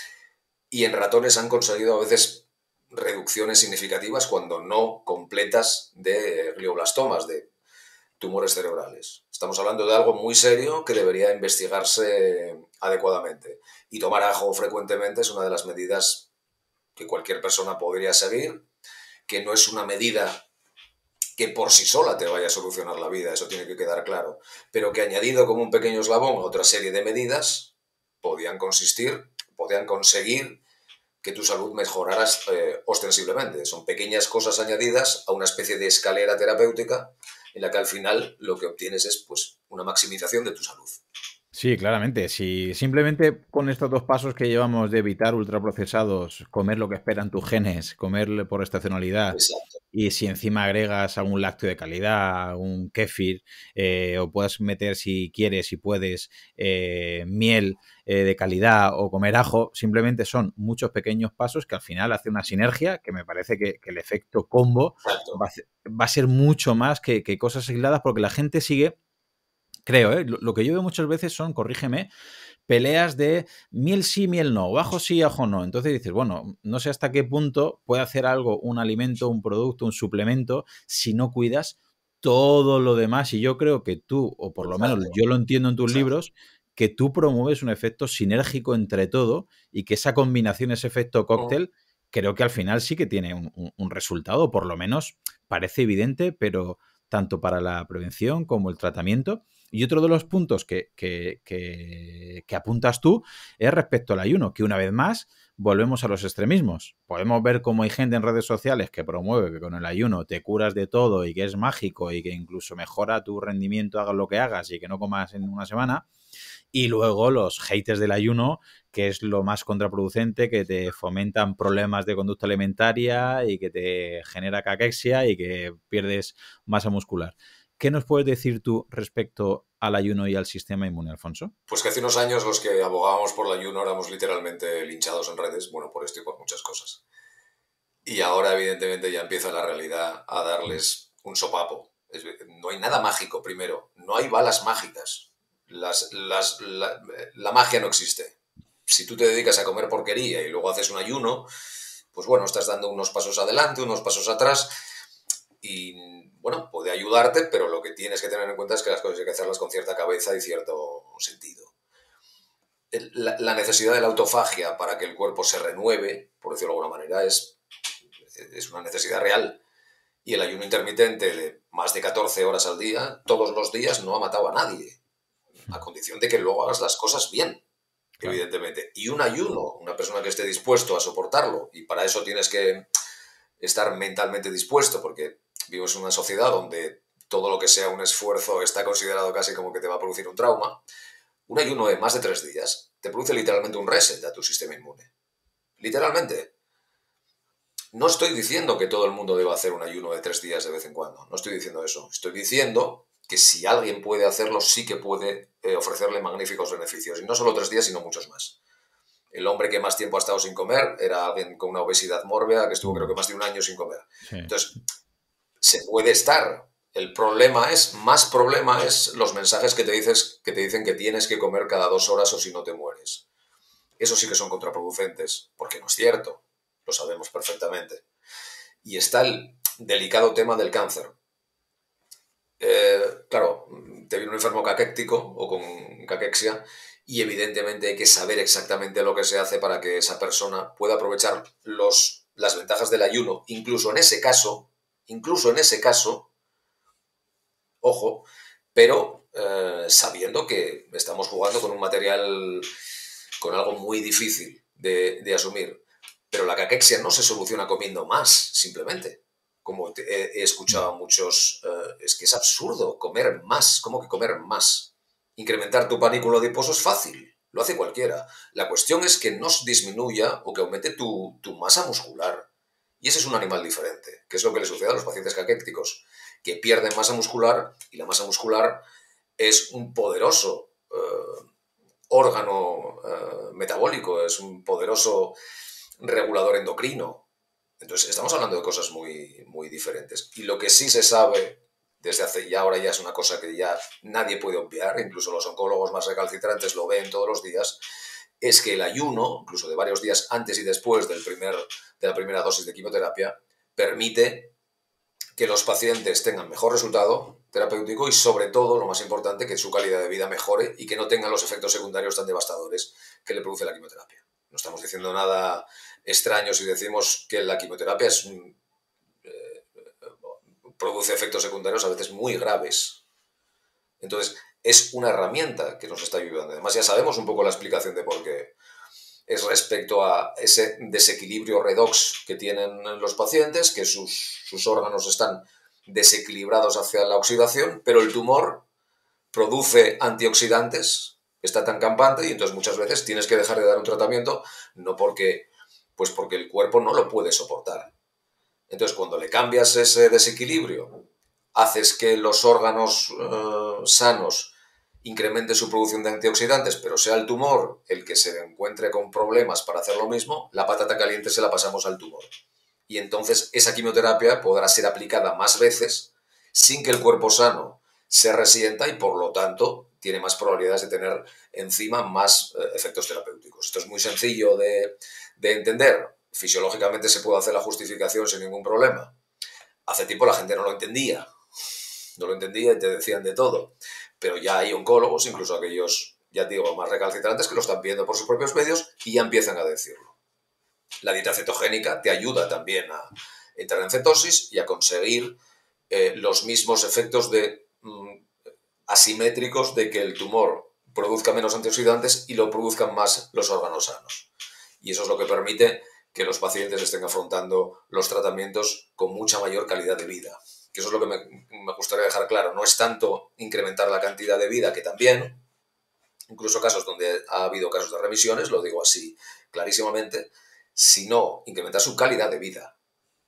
y en ratones han conseguido a veces reducciones significativas cuando no completas de glioblastomas, de tumores cerebrales. Estamos hablando de algo muy serio que debería investigarse adecuadamente. Y tomar ajo frecuentemente es una de las medidas que cualquier persona podría seguir, que no es una medida que por sí sola te vaya a solucionar la vida, eso tiene que quedar claro, pero que añadido como un pequeño eslabón a otra serie de medidas, podían consistir, podían conseguir que tu salud mejorara eh, ostensiblemente. Son pequeñas cosas añadidas a una especie de escalera terapéutica en la que al final lo que obtienes es pues, una maximización de tu salud. Sí, claramente. Si simplemente con estos dos pasos que llevamos de evitar ultraprocesados, comer lo que esperan tus genes, comer por estacionalidad, Exacto. y si encima agregas algún lácteo de calidad, un kéfir, eh, o puedes meter si quieres, si puedes, eh, miel eh, de calidad o comer ajo, simplemente son muchos pequeños pasos que al final hacen una sinergia que me parece que, que el efecto combo va a, ser, va a ser mucho más que, que cosas aisladas, porque la gente sigue... Creo, ¿eh? Lo que yo veo muchas veces son, corrígeme, peleas de miel sí, miel no, o ajo sí, ajo no. Entonces dices, bueno, no sé hasta qué punto puede hacer algo, un alimento, un producto, un suplemento, si no cuidas todo lo demás. Y yo creo que tú, o por lo menos yo lo entiendo en tus Exacto. libros, que tú promueves un efecto sinérgico entre todo y que esa combinación, ese efecto cóctel, creo que al final sí que tiene un, un, un resultado, por lo menos parece evidente, pero tanto para la prevención como el tratamiento. Y otro de los puntos que, que, que, que apuntas tú es respecto al ayuno, que una vez más volvemos a los extremismos. Podemos ver cómo hay gente en redes sociales que promueve que con el ayuno te curas de todo y que es mágico y que incluso mejora tu rendimiento, hagas lo que hagas y que no comas en una semana. Y luego los haters del ayuno, que es lo más contraproducente, que te fomentan problemas de conducta alimentaria y que te genera caquexia y que pierdes masa muscular. ¿Qué nos puedes decir tú respecto al ayuno y al sistema inmune, Alfonso? Pues que hace unos años los que abogábamos por el ayuno éramos literalmente linchados en redes, bueno, por esto y por muchas cosas. Y ahora, evidentemente, ya empieza la realidad a darles un sopapo. Es, no hay nada mágico, primero. No hay balas mágicas. Las, las, la, la magia no existe. Si tú te dedicas a comer porquería y luego haces un ayuno, pues bueno, estás dando unos pasos adelante, unos pasos atrás y, bueno, puede ayudarte, pero lo que tienes que tener en cuenta es que las cosas hay que hacerlas con cierta cabeza y cierto sentido. La, la necesidad de la autofagia para que el cuerpo se renueve, por decirlo de alguna manera, es, es una necesidad real. Y el ayuno intermitente de más de catorce horas al día, todos los días, no ha matado a nadie, a condición de que luego hagas las cosas bien, claro. Evidentemente. Y un ayuno, una persona que esté dispuesto a soportarlo, y para eso tienes que estar mentalmente dispuesto, porque vivimos en una sociedad donde todo lo que sea un esfuerzo está considerado casi como que te va a producir un trauma, un ayuno de más de tres días te produce literalmente un reset a tu sistema inmune. Literalmente. No estoy diciendo que todo el mundo deba hacer un ayuno de tres días de vez en cuando. No estoy diciendo eso. Estoy diciendo que si alguien puede hacerlo, sí que puede eh, ofrecerle magníficos beneficios. Y no solo tres días, sino muchos más. El hombre que más tiempo ha estado sin comer era alguien con una obesidad mórbida que estuvo creo que más de un año sin comer. Sí. Entonces, se puede estar. El problema es, más problema es los mensajes que te, dices, que te dicen que tienes que comer cada dos horas o si no te mueres. Eso sí que son contraproducentes, porque no es cierto. Lo sabemos perfectamente. Y está el delicado tema del cáncer. Eh, claro, te viene un enfermo caquéctico o con caquexia y evidentemente hay que saber exactamente lo que se hace para que esa persona pueda aprovechar los, las ventajas del ayuno. Incluso en ese caso, incluso en ese caso, ojo, pero eh, sabiendo que estamos jugando con un material, con algo muy difícil de, de asumir. Pero la caquexia no se soluciona comiendo más, simplemente. Como te, he, he escuchado a muchos, uh, es que es absurdo comer más. ¿Cómo que comer más? Incrementar tu panículo adiposo es fácil, lo hace cualquiera. La cuestión es que no disminuya o que aumente tu, tu masa muscular. Y ese es un animal diferente, que es lo que le sucede a los pacientes caquécticos, que pierden masa muscular y la masa muscular es un poderoso uh, órgano uh, metabólico, es un poderoso regulador endocrino. Entonces, estamos hablando de cosas muy, muy diferentes. Y lo que sí se sabe desde hace ya, ahora ya es una cosa que ya nadie puede obviar, incluso los oncólogos más recalcitrantes lo ven todos los días, es que el ayuno, incluso de varios días antes y después del primer, de la primera dosis de quimioterapia, permite que los pacientes tengan mejor resultado terapéutico y, sobre todo, lo más importante, que su calidad de vida mejore y que no tengan los efectos secundarios tan devastadores que le produce la quimioterapia. No estamos diciendo nada extraño si decimos que la quimioterapia es un, eh, produce efectos secundarios a veces muy graves. Entonces, es una herramienta que nos está ayudando. Además, ya sabemos un poco la explicación de por qué. Es respecto a ese desequilibrio redox que tienen los pacientes, que sus, sus órganos están desequilibrados hacia la oxidación, pero el tumor produce antioxidantes, está tan campante y entonces muchas veces tienes que dejar de dar un tratamiento, no porque, pues porque el cuerpo no lo puede soportar. Entonces, cuando le cambias ese desequilibrio, haces que los órganos uh, sanos incremente su producción de antioxidantes, pero sea el tumor el que se encuentre con problemas para hacer lo mismo, la patata caliente se la pasamos al tumor. Y entonces esa quimioterapia podrá ser aplicada más veces sin que el cuerpo sano se resienta y, por lo tanto, tiene más probabilidades de tener encima más eh, efectos terapéuticos. Esto es muy sencillo de, de entender. Fisiológicamente se puede hacer la justificación sin ningún problema. Hace tiempo la gente no lo entendía. No lo entendía y te decían de todo. Pero ya hay oncólogos, incluso aquellos, ya digo, más recalcitrantes, que lo están viendo por sus propios medios y ya empiezan a decirlo. La dieta cetogénica te ayuda también a entrar en cetosis y a conseguir eh, los mismos efectos de, mm, asimétricos de que el tumor produzca menos antioxidantes y lo produzcan más los órganos sanos. Y eso es lo que permite que los pacientes estén afrontando los tratamientos con mucha mayor calidad de vida. Que eso es lo que me, me gustaría dejar claro. No es tanto incrementar la cantidad de vida, que también, incluso casos donde ha habido casos de remisiones, lo digo así clarísimamente, sino incrementar su calidad de vida,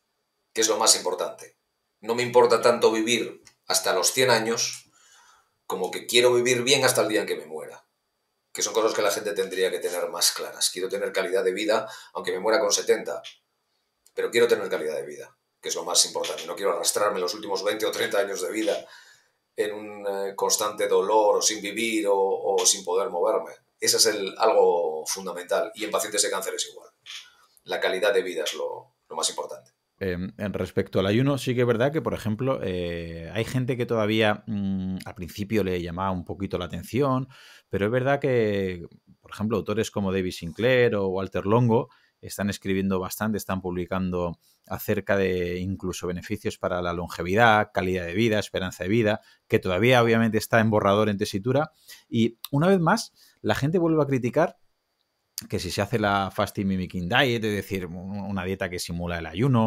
que es lo más importante. No me importa tanto vivir hasta los cien años como que quiero vivir bien hasta el día en que me muera. Que son cosas que la gente tendría que tener más claras. Quiero tener calidad de vida, aunque me muera con setenta, pero quiero tener calidad de vida, que es lo más importante. No quiero arrastrarme los últimos veinte o treinta años de vida en un eh, constante dolor o sin vivir o, o sin poder moverme. Ese es el, algo fundamental. Y en pacientes de cáncer es igual. La calidad de vida es lo, lo más importante. Eh, en respecto al ayuno, sí que es verdad que, por ejemplo, eh, hay gente que todavía mmm, al principio le llamaba un poquito la atención, pero es verdad que, por ejemplo, autores como David Sinclair o Walter Longo están escribiendo bastante, están publicando acerca de incluso beneficios para la longevidad, calidad de vida, esperanza de vida, que todavía obviamente está en borrador, en tesitura. Y una vez más, la gente vuelve a criticar que si se hace la Fasting Mimicking Diet, es decir, una dieta que simula el ayuno,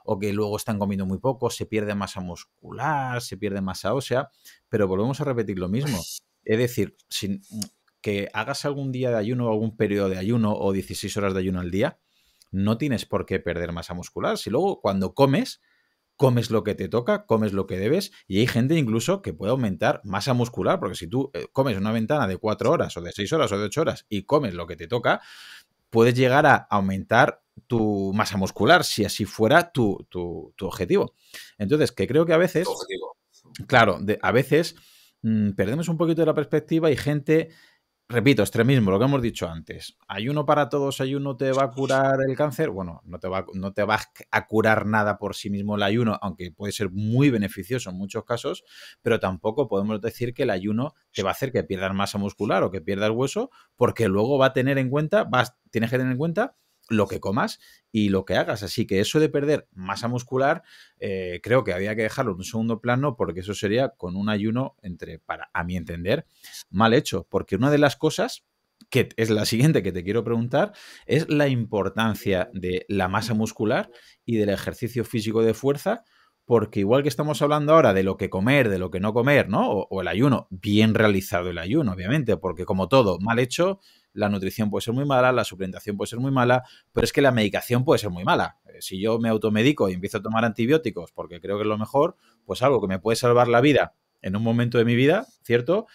o que luego están comiendo muy poco, se pierde masa muscular, se pierde masa ósea, pero volvemos a repetir lo mismo. Es decir, sin, que hagas algún día de ayuno o algún periodo de ayuno o dieciséis horas de ayuno al día, no tienes por qué perder masa muscular. Si luego cuando comes, comes lo que te toca, comes lo que debes, y hay gente incluso que puede aumentar masa muscular, porque si tú comes una ventana de cuatro horas o de seis horas o de ocho horas y comes lo que te toca, puedes llegar a aumentar tu masa muscular si así fuera tu, tu, tu objetivo. Entonces, que creo que a veces, objetivo. claro, de, a veces mmm, perdemos un poquito de la perspectiva y gente... Repito, extremismo, lo que hemos dicho antes. Ayuno para todos, ayuno te va a curar el cáncer. Bueno, no te va, no te va a curar nada por sí mismo el ayuno, aunque puede ser muy beneficioso en muchos casos, pero tampoco podemos decir que el ayuno te va a hacer que pierdas masa muscular o que pierdas hueso, porque luego va a tener en cuenta, vas, tienes que tener en cuenta lo que comas y lo que hagas. Así que eso de perder masa muscular, eh, creo que había que dejarlo en un segundo plano, porque eso sería con un ayuno, entre, para, a mi entender, mal hecho. Porque una de las cosas, que es la siguiente que te quiero preguntar, es la importancia de la masa muscular y del ejercicio físico de fuerza, porque igual que estamos hablando ahora de lo que comer, de lo que no comer, ¿no? O, o el ayuno, bien realizado el ayuno, obviamente, porque como todo, mal hecho, la nutrición puede ser muy mala, la suplementación puede ser muy mala, pero es que la medicación puede ser muy mala. Si yo me automedico y empiezo a tomar antibióticos porque creo que es lo mejor, pues algo que me puede salvar la vida en un momento de mi vida, ¿cierto?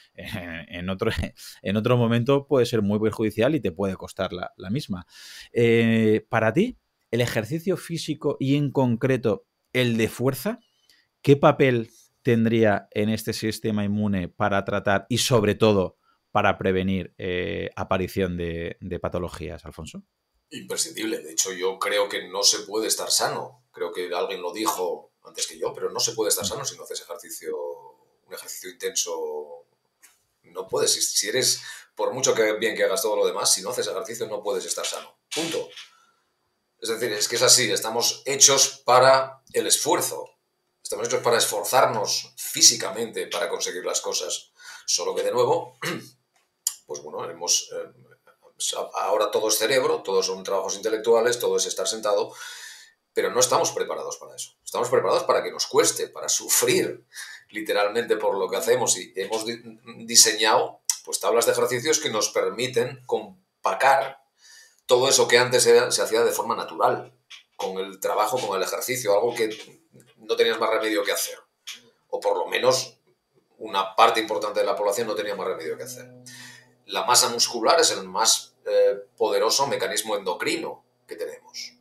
En otro, en otro momento puede ser muy perjudicial y te puede costar la, la misma. Eh, para ti, el ejercicio físico y en concreto el de fuerza, ¿qué papel tendría en este sistema inmune para tratar y sobre todo para prevenir eh, aparición de, de patologías, Alfonso? Imprescindible. De hecho, yo creo que no se puede estar sano. Creo que alguien lo dijo antes que yo, pero no se puede estar sano si no haces ejercicio, un ejercicio intenso. No puedes. Si eres, por mucho que bien que hagas todo lo demás, si no haces ejercicio no puedes estar sano. Punto. Es decir, es que es así. Estamos hechos para el esfuerzo. Estamos hechos para esforzarnos físicamente para conseguir las cosas. Solo que, de nuevo, pues bueno, hemos... Eh, ahora todo es cerebro, todos son trabajos intelectuales, todo es estar sentado, pero no estamos preparados para eso. Estamos preparados para que nos cueste, para sufrir literalmente por lo que hacemos, y hemos diseñado pues tablas de ejercicios que nos permiten compacar todo eso que antes era, se hacía de forma natural, con el trabajo, con el ejercicio, algo que no tenías más remedio que hacer, o por lo menos una parte importante de la población no tenía más remedio que hacer. La masa muscular es el más eh, poderoso mecanismo endocrino que tenemos.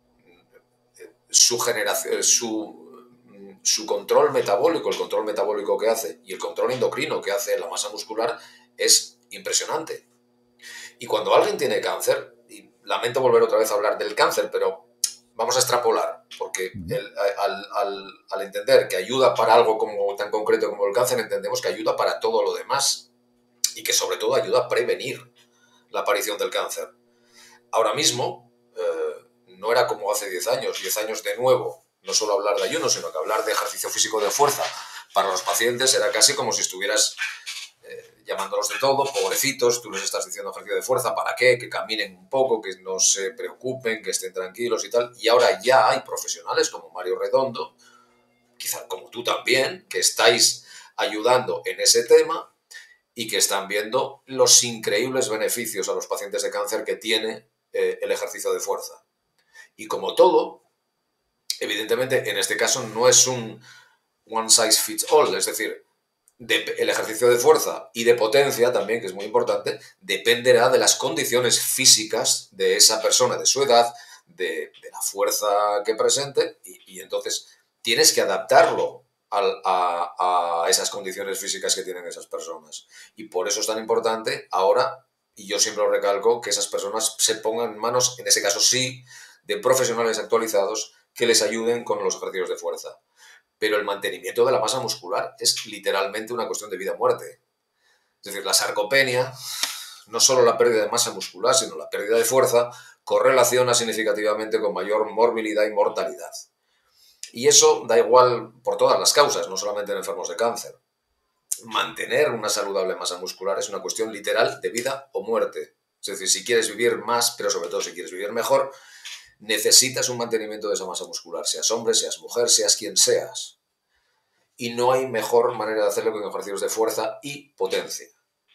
Su generación, su, su control metabólico, el control metabólico que hace y el control endocrino que hace la masa muscular es impresionante. Y cuando alguien tiene cáncer, y lamento volver otra vez a hablar del cáncer, pero vamos a extrapolar, porque el, al, al, al entender que ayuda para algo como, tan concreto como el cáncer, entendemos que ayuda para todo lo demás. Y que sobre todo ayuda a prevenir la aparición del cáncer. Ahora mismo, eh, no era como hace diez años, diez años de nuevo, no solo hablar de ayuno, sino que hablar de ejercicio físico de fuerza para los pacientes era casi como si estuvieras eh, llamándolos de todo, pobrecitos, tú les estás diciendo ejercicio de fuerza, ¿para qué? Que caminen un poco, que no se preocupen, que estén tranquilos y tal. Y ahora ya hay profesionales como Mario Redondo, quizá como tú también, que estáis ayudando en ese tema y que están viendo los increíbles beneficios a los pacientes de cáncer que tiene eh, el ejercicio de fuerza. Y como todo, evidentemente, en este caso no es un one size fits all, es decir, de, el ejercicio de fuerza y de potencia también, que es muy importante, dependerá de las condiciones físicas de esa persona, de su edad, de, de la fuerza que presente, y, y entonces tienes que adaptarlo A, a, a esas condiciones físicas que tienen esas personas. Y por eso es tan importante ahora, y yo siempre lo recalco, que esas personas se pongan en manos, en ese caso sí, de profesionales actualizados que les ayuden con los ejercicios de fuerza. Pero el mantenimiento de la masa muscular es literalmente una cuestión de vida o muerte. Es decir, la sarcopenia, no solo la pérdida de masa muscular, sino la pérdida de fuerza, correlaciona significativamente con mayor morbilidad y mortalidad. Y eso da igual por todas las causas, no solamente en enfermos de cáncer. Mantener una saludable masa muscular es una cuestión literal de vida o muerte. Es decir, si quieres vivir más, pero sobre todo si quieres vivir mejor, necesitas un mantenimiento de esa masa muscular, seas hombre, seas mujer, seas quien seas. Y no hay mejor manera de hacerlo que con ejercicios de fuerza y potencia.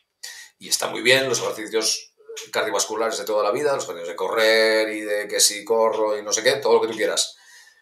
Y está muy bien los ejercicios cardiovasculares de toda la vida, los ejercicios de correr y de que si corro y no sé qué, todo lo que tú quieras.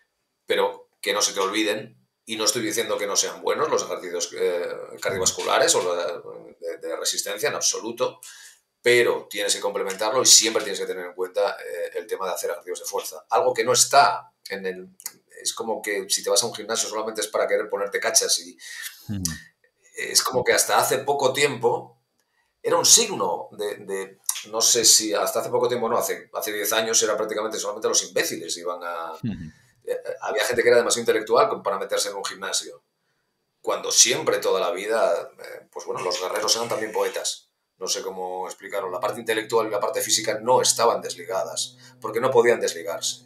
Pero que no se te olviden, y no estoy diciendo que no sean buenos los ejercicios eh, cardiovasculares o de, de, de resistencia, en absoluto, pero tienes que complementarlo y siempre tienes que tener en cuenta eh, el tema de hacer ejercicios de fuerza. Algo que no está en el... Es como que si te vas a un gimnasio solamente es para querer ponerte cachas y... Mm. Es como que hasta hace poco tiempo era un signo de... de no sé si hasta hace poco tiempo, no, hace, hace diez años era prácticamente solamente los imbéciles iban a... Mm. Eh, había gente que era demasiado intelectual para meterse en un gimnasio. Cuando siempre, toda la vida, eh, pues bueno, los guerreros eran también poetas. No sé cómo explicarlo. La parte intelectual y la parte física no estaban desligadas, porque no podían desligarse.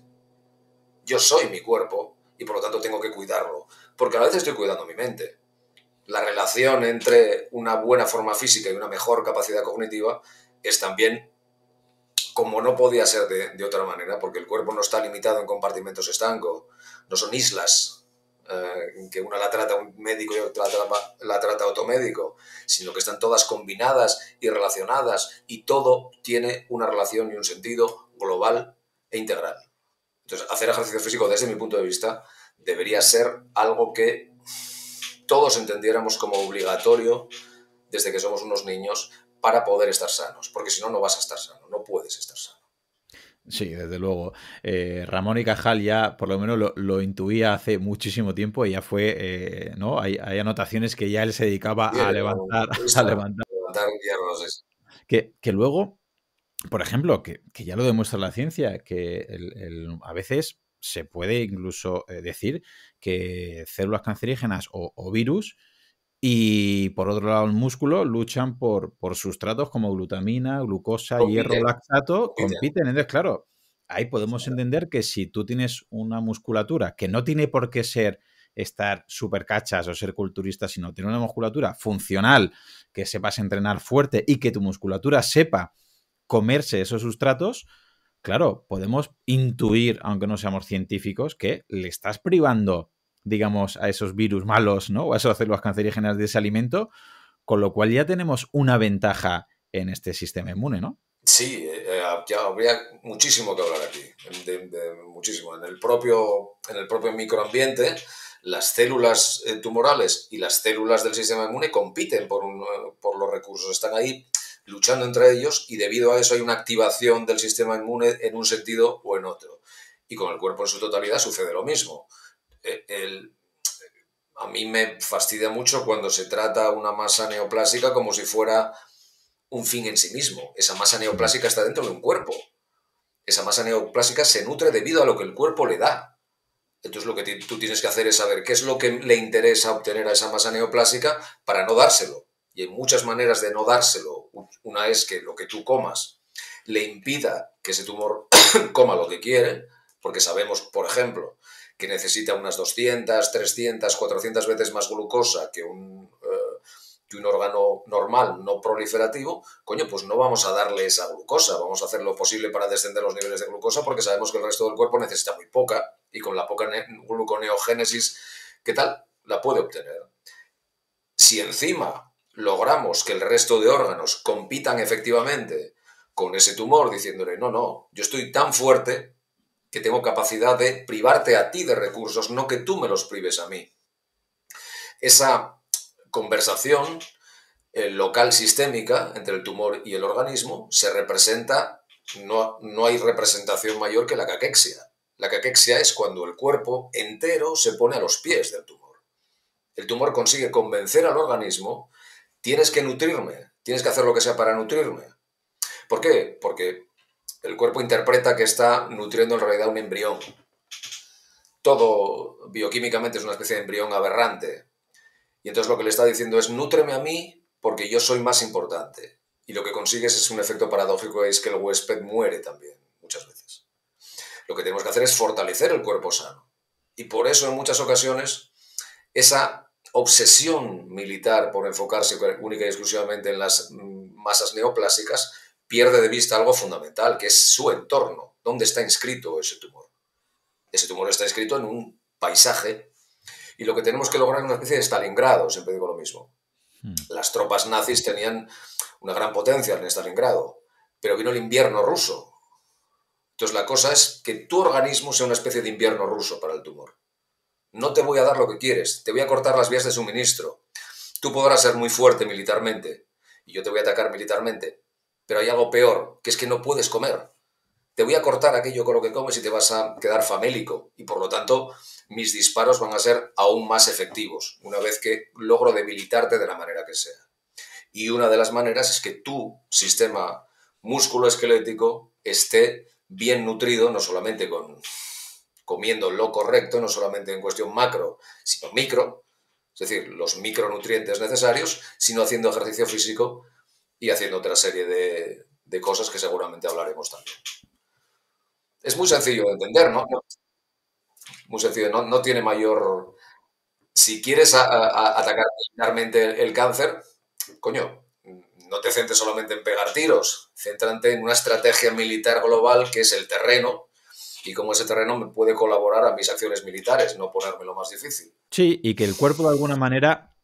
Yo soy mi cuerpo y por lo tanto tengo que cuidarlo, porque a veces estoy cuidando mi mente. La relación entre una buena forma física y una mejor capacidad cognitiva es también, como no podía ser de, de otra manera, porque el cuerpo no está limitado en compartimentos estancos, no son islas, eh, que una la trata un médico y otra la trata, la trata otro médico, sino que están todas combinadas y relacionadas y todo tiene una relación y un sentido global e integral. Entonces, hacer ejercicio físico, desde mi punto de vista, debería ser algo que todos entendiéramos como obligatorio desde que somos unos niños para poder estar sanos, porque si no, no vas a estar sano, no puedes estar sano. Sí, desde luego. Eh, Ramón y Cajal ya, por lo menos, lo, lo intuía hace muchísimo tiempo y ya fue, eh, ¿no? Hay, hay anotaciones que ya él se dedicaba Bien, a levantar, a levantar. levantar hierros. Que, que luego, por ejemplo, que, que ya lo demuestra la ciencia, que el, el, a veces se puede incluso eh, decir que células cancerígenas o, o virus y por otro lado el músculo luchan por, por sustratos como glutamina, glucosa, compiten, hierro, lactato, compiten. compiten. Entonces, claro, ahí podemos sí, entender que si tú tienes una musculatura que no tiene por qué ser estar súper cachas o ser culturista, sino tener una musculatura funcional, que sepas entrenar fuerte y que tu musculatura sepa comerse esos sustratos, claro, podemos intuir, aunque no seamos científicos, que le estás privando, digamos, a esos virus malos, ¿no? O a esas células cancerígenas de ese alimento, con lo cual ya tenemos una ventaja en este sistema inmune, ¿no? Sí, eh, ya habría muchísimo que hablar aquí, de, de, muchísimo. En el propio, en el propio microambiente, las células eh, tumorales y las células del sistema inmune compiten por, un, por los recursos, están ahí luchando entre ellos y debido a eso hay una activación del sistema inmune en un sentido o en otro. Y con el cuerpo en su totalidad sucede lo mismo. El, el, a mí me fastidia mucho cuando se trata una masa neoplásica como si fuera un fin en sí mismo. Esa masa neoplásica está dentro de un cuerpo. Esa masa neoplásica se nutre debido a lo que el cuerpo le da. Entonces lo que tú tienes que hacer es saber qué es lo que le interesa obtener a esa masa neoplásica para no dárselo. Y hay muchas maneras de no dárselo. Una es que lo que tú comas le impida que ese tumor coma lo que quiere, porque sabemos, por ejemplo, que necesita unas doscientas, trescientas, cuatrocientas veces más glucosa que un, eh, que un órgano normal, no proliferativo. Coño, pues no vamos a darle esa glucosa, vamos a hacer lo posible para descender los niveles de glucosa porque sabemos que el resto del cuerpo necesita muy poca y con la poca gluconeogénesis, ¿qué tal? La puede obtener. Si encima logramos que el resto de órganos compitan efectivamente con ese tumor, diciéndole, no, no, yo estoy tan fuerte que tengo capacidad de privarte a ti de recursos, no que tú me los prives a mí. Esa conversación eh, local sistémica entre el tumor y el organismo se representa, no, no hay representación mayor que la caquexia. La caquexia es cuando el cuerpo entero se pone a los pies del tumor. El tumor consigue convencer al organismo, tienes que nutrirme, tienes que hacer lo que sea para nutrirme. ¿Por qué? Porque el cuerpo interpreta que está nutriendo en realidad un embrión. Todo bioquímicamente es una especie de embrión aberrante. Y entonces lo que le está diciendo es, nútreme a mí porque yo soy más importante. Y lo que consigues es un efecto paradójico, es que el huésped muere también, muchas veces. Lo que tenemos que hacer es fortalecer el cuerpo sano. Y por eso en muchas ocasiones esa obsesión militar por enfocarse única y exclusivamente en las masas neoplásicas pierde de vista algo fundamental, que es su entorno. ¿Dónde está inscrito ese tumor? Ese tumor está inscrito en un paisaje y lo que tenemos que lograr es una especie de Stalingrado, siempre digo lo mismo. Hmm. Las tropas nazis tenían una gran potencia en Stalingrado, pero vino el invierno ruso. Entonces la cosa es que tu organismo sea una especie de invierno ruso para el tumor. No te voy a dar lo que quieres, te voy a cortar las vías de suministro. Tú podrás ser muy fuerte militarmente y yo te voy a atacar militarmente, pero hay algo peor, que es que no puedes comer. Te voy a cortar aquello con lo que comes y te vas a quedar famélico y por lo tanto mis disparos van a ser aún más efectivos una vez que logro debilitarte de la manera que sea. Y una de las maneras es que tu sistema músculo-esquelético esté bien nutrido, no solamente con comiendo lo correcto, no solamente en cuestión macro, sino micro, es decir, los micronutrientes necesarios, sino haciendo ejercicio físico y haciendo otra serie de, de cosas que seguramente hablaremos también. Es muy sencillo de entender, ¿no? Muy sencillo, no, no tiene mayor... Si quieres a, a, atacar militarmente el, el cáncer, coño, no te centres solamente en pegar tiros, céntrate en una estrategia militar global que es el terreno y cómo ese terreno me puede colaborar a mis acciones militares, no ponérmelo más difícil. Sí, y que el cuerpo de alguna manera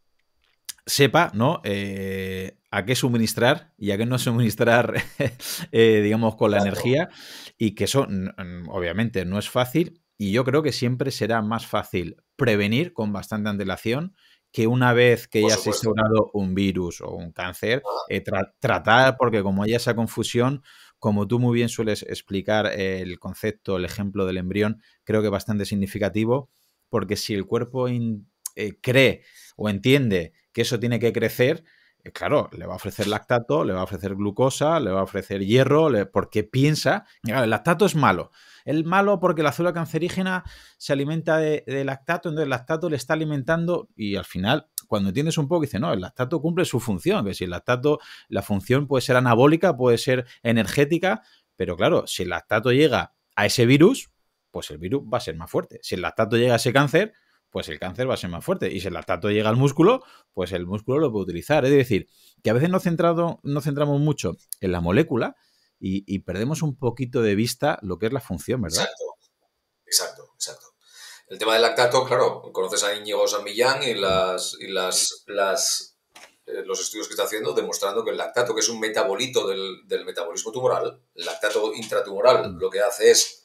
sepa, ¿no? Eh, a qué suministrar y a qué no suministrar, eh, digamos, con la Exacto. energía, y que eso, obviamente, no es fácil, y yo creo que siempre será más fácil prevenir con bastante antelación que una vez que Por ya supuesto. se ha instaurado un virus o un cáncer, eh, tra tratar, porque como haya esa confusión, como tú muy bien sueles explicar eh, el concepto, el ejemplo del embrión, creo que es bastante significativo, porque si el cuerpo in, eh, cree o entiende que eso tiene que crecer, eh, claro, le va a ofrecer lactato, le va a ofrecer glucosa, le va a ofrecer hierro, le, porque piensa, claro, el lactato es malo. Es malo porque la célula cancerígena se alimenta de, de lactato, entonces el lactato le está alimentando y al final, cuando entiendes un poco, dices, no, el lactato cumple su función, que si el lactato, la función puede ser anabólica, puede ser energética, pero claro, si el lactato llega a ese virus, pues el virus va a ser más fuerte. Si el lactato llega a ese cáncer, pues el cáncer va a ser más fuerte. Y si el lactato llega al músculo, pues el músculo lo puede utilizar. Es decir, que a veces nos, centrado, nos centramos mucho en la molécula y, y perdemos un poquito de vista lo que es la función, ¿verdad? Exacto, exacto, exacto. El tema del lactato, claro, conoces a Íñigo San Millán y, las, y las, las, eh, los estudios que está haciendo demostrando que el lactato, que es un metabolito del, del metabolismo tumoral, el lactato intratumoral, lo que hace es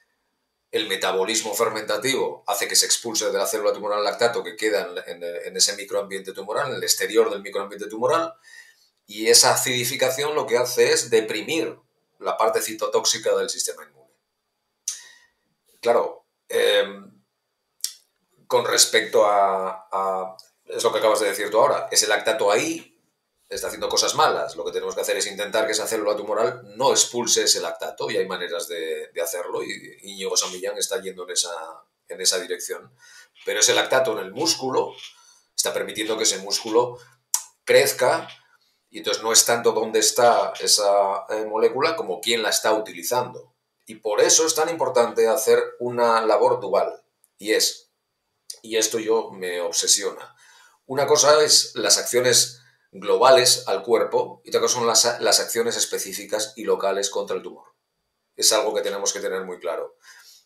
el metabolismo fermentativo hace que se expulse de la célula tumoral lactato que queda en, en, en ese microambiente tumoral, en el exterior del microambiente tumoral, y esa acidificación lo que hace es deprimir la parte citotóxica del sistema inmune. Claro, eh, con respecto a, a... es lo que acabas de decir tú ahora, ese lactato ahí está haciendo cosas malas. Lo que tenemos que hacer es intentar que esa célula tumoral no expulse ese lactato y hay maneras de, de hacerlo y Íñigo San Millán está yendo en esa, en esa dirección. Pero ese lactato en el músculo está permitiendo que ese músculo crezca y entonces no es tanto dónde está esa eh, molécula como quién la está utilizando. Y por eso es tan importante hacer una labor dual y es, y esto yo me obsesiona, una cosa es las acciones globales al cuerpo y otra cosa son las, las acciones específicas y locales contra el tumor. Es algo que tenemos que tener muy claro.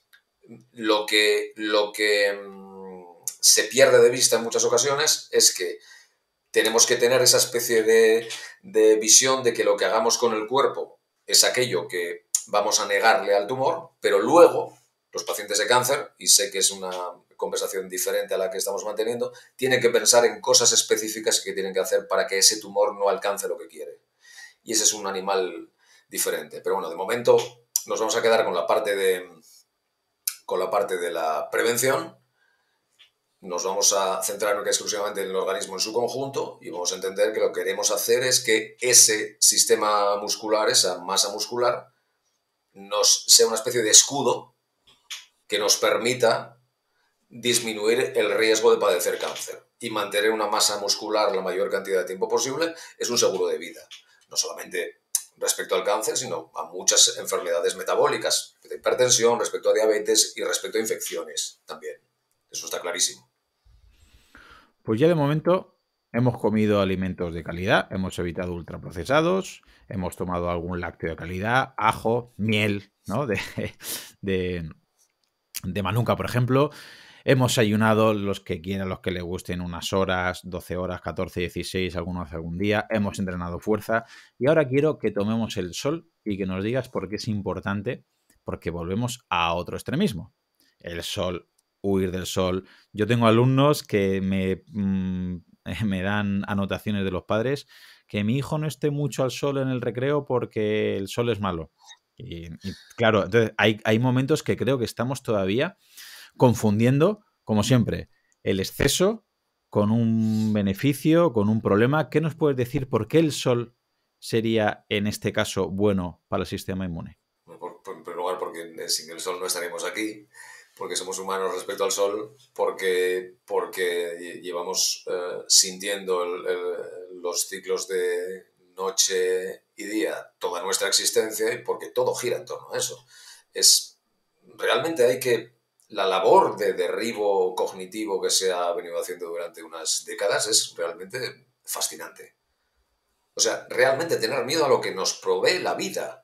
Lo que, lo que mmm, se pierde de vista en muchas ocasiones es que tenemos que tener esa especie de, de visión de que lo que hagamos con el cuerpo es aquello que vamos a negarle al tumor, pero luego los pacientes de cáncer, y sé que es una conversación diferente a la que estamos manteniendo, tienen que pensar en cosas específicas que tienen que hacer para que ese tumor no alcance lo que quiere. Y ese es un animal diferente. Pero bueno, de momento nos vamos a quedar con la parte de, con la parte de la prevención. Nos vamos a centrar exclusivamente en el organismo en su conjunto y vamos a entender que lo que queremos hacer es que ese sistema muscular, esa masa muscular, nos sea una especie de escudo que nos permita disminuir el riesgo de padecer cáncer y mantener una masa muscular la mayor cantidad de tiempo posible es un seguro de vida. No solamente respecto al cáncer, sino a muchas enfermedades metabólicas, de hipertensión, respecto a diabetes y respecto a infecciones también. Eso está clarísimo. Pues ya de momento hemos comido alimentos de calidad, hemos evitado ultraprocesados, hemos tomado algún lácteo de calidad, ajo, miel, ¿no? De, de, de Manuka, por ejemplo. Hemos ayunado los que quieran, los que les gusten, unas horas, doce horas, catorce, dieciséis, algunos hace algún día. Hemos entrenado fuerza y ahora quiero que tomemos el sol y que nos digas por qué es importante, porque volvemos a otro extremismo. El sol, huir del sol. Yo tengo alumnos que me, mmm, me dan anotaciones de los padres que mi hijo no esté mucho al sol en el recreo porque el sol es malo. Y, y claro, entonces hay, hay momentos que creo que estamos todavía confundiendo, como siempre, el exceso con un beneficio, con un problema. ¿Qué nos puedes decir por qué el sol sería, en este caso, bueno para el sistema inmune? Por, por, en primer lugar, porque sin el sol no estaríamos aquí, porque somos humanos respecto al sol, porque, porque llevamos eh, sintiendo el, el, los ciclos de noche y día toda nuestra existencia y porque todo gira en torno a eso. Es, realmente hay que... La labor de derribo cognitivo que se ha venido haciendo durante unas décadas es realmente fascinante. O sea, realmente tener miedo a lo que nos provee la vida.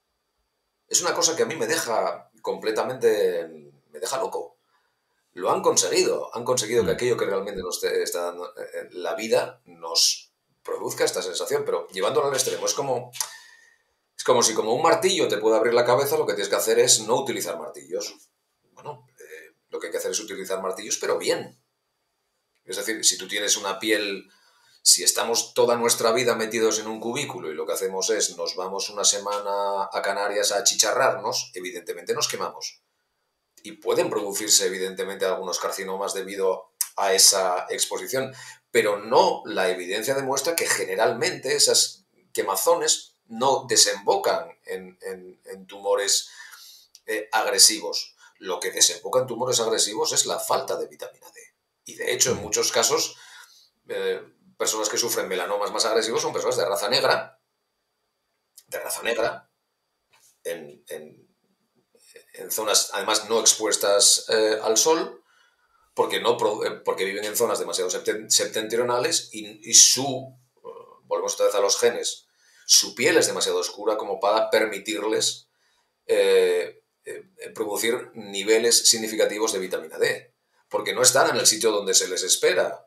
Es una cosa que a mí me deja completamente... me deja loco. Lo han conseguido. Han conseguido que aquello que realmente nos está dando la vida nos produzca esta sensación, pero llevándolo al extremo. Es como... Es como si como un martillo te puede abrir la cabeza, lo que tienes que hacer es no utilizar martillos. Bueno, eh, lo que hay que hacer es utilizar martillos, pero bien. Es decir, si tú tienes una piel... Si estamos toda nuestra vida metidos en un cubículo y lo que hacemos es nos vamos una semana a Canarias a achicharrarnos, evidentemente nos quemamos. Y pueden producirse evidentemente algunos carcinomas debido a esa exposición, pero no, la evidencia demuestra que generalmente esas quemazones no desembocan en, en, en tumores eh, agresivos. Lo que desemboca en tumores agresivos es la falta de vitamina D. Y de hecho, en muchos casos... Eh, personas que sufren melanomas más agresivos son personas de raza negra, de raza negra, en, en, en zonas además no expuestas eh, al sol, porque, no, porque viven en zonas demasiado septentrionales y, y su, volvemos otra vez a los genes, su piel es demasiado oscura como para permitirles eh, eh, producir niveles significativos de vitamina D, porque no están en el sitio donde se les espera.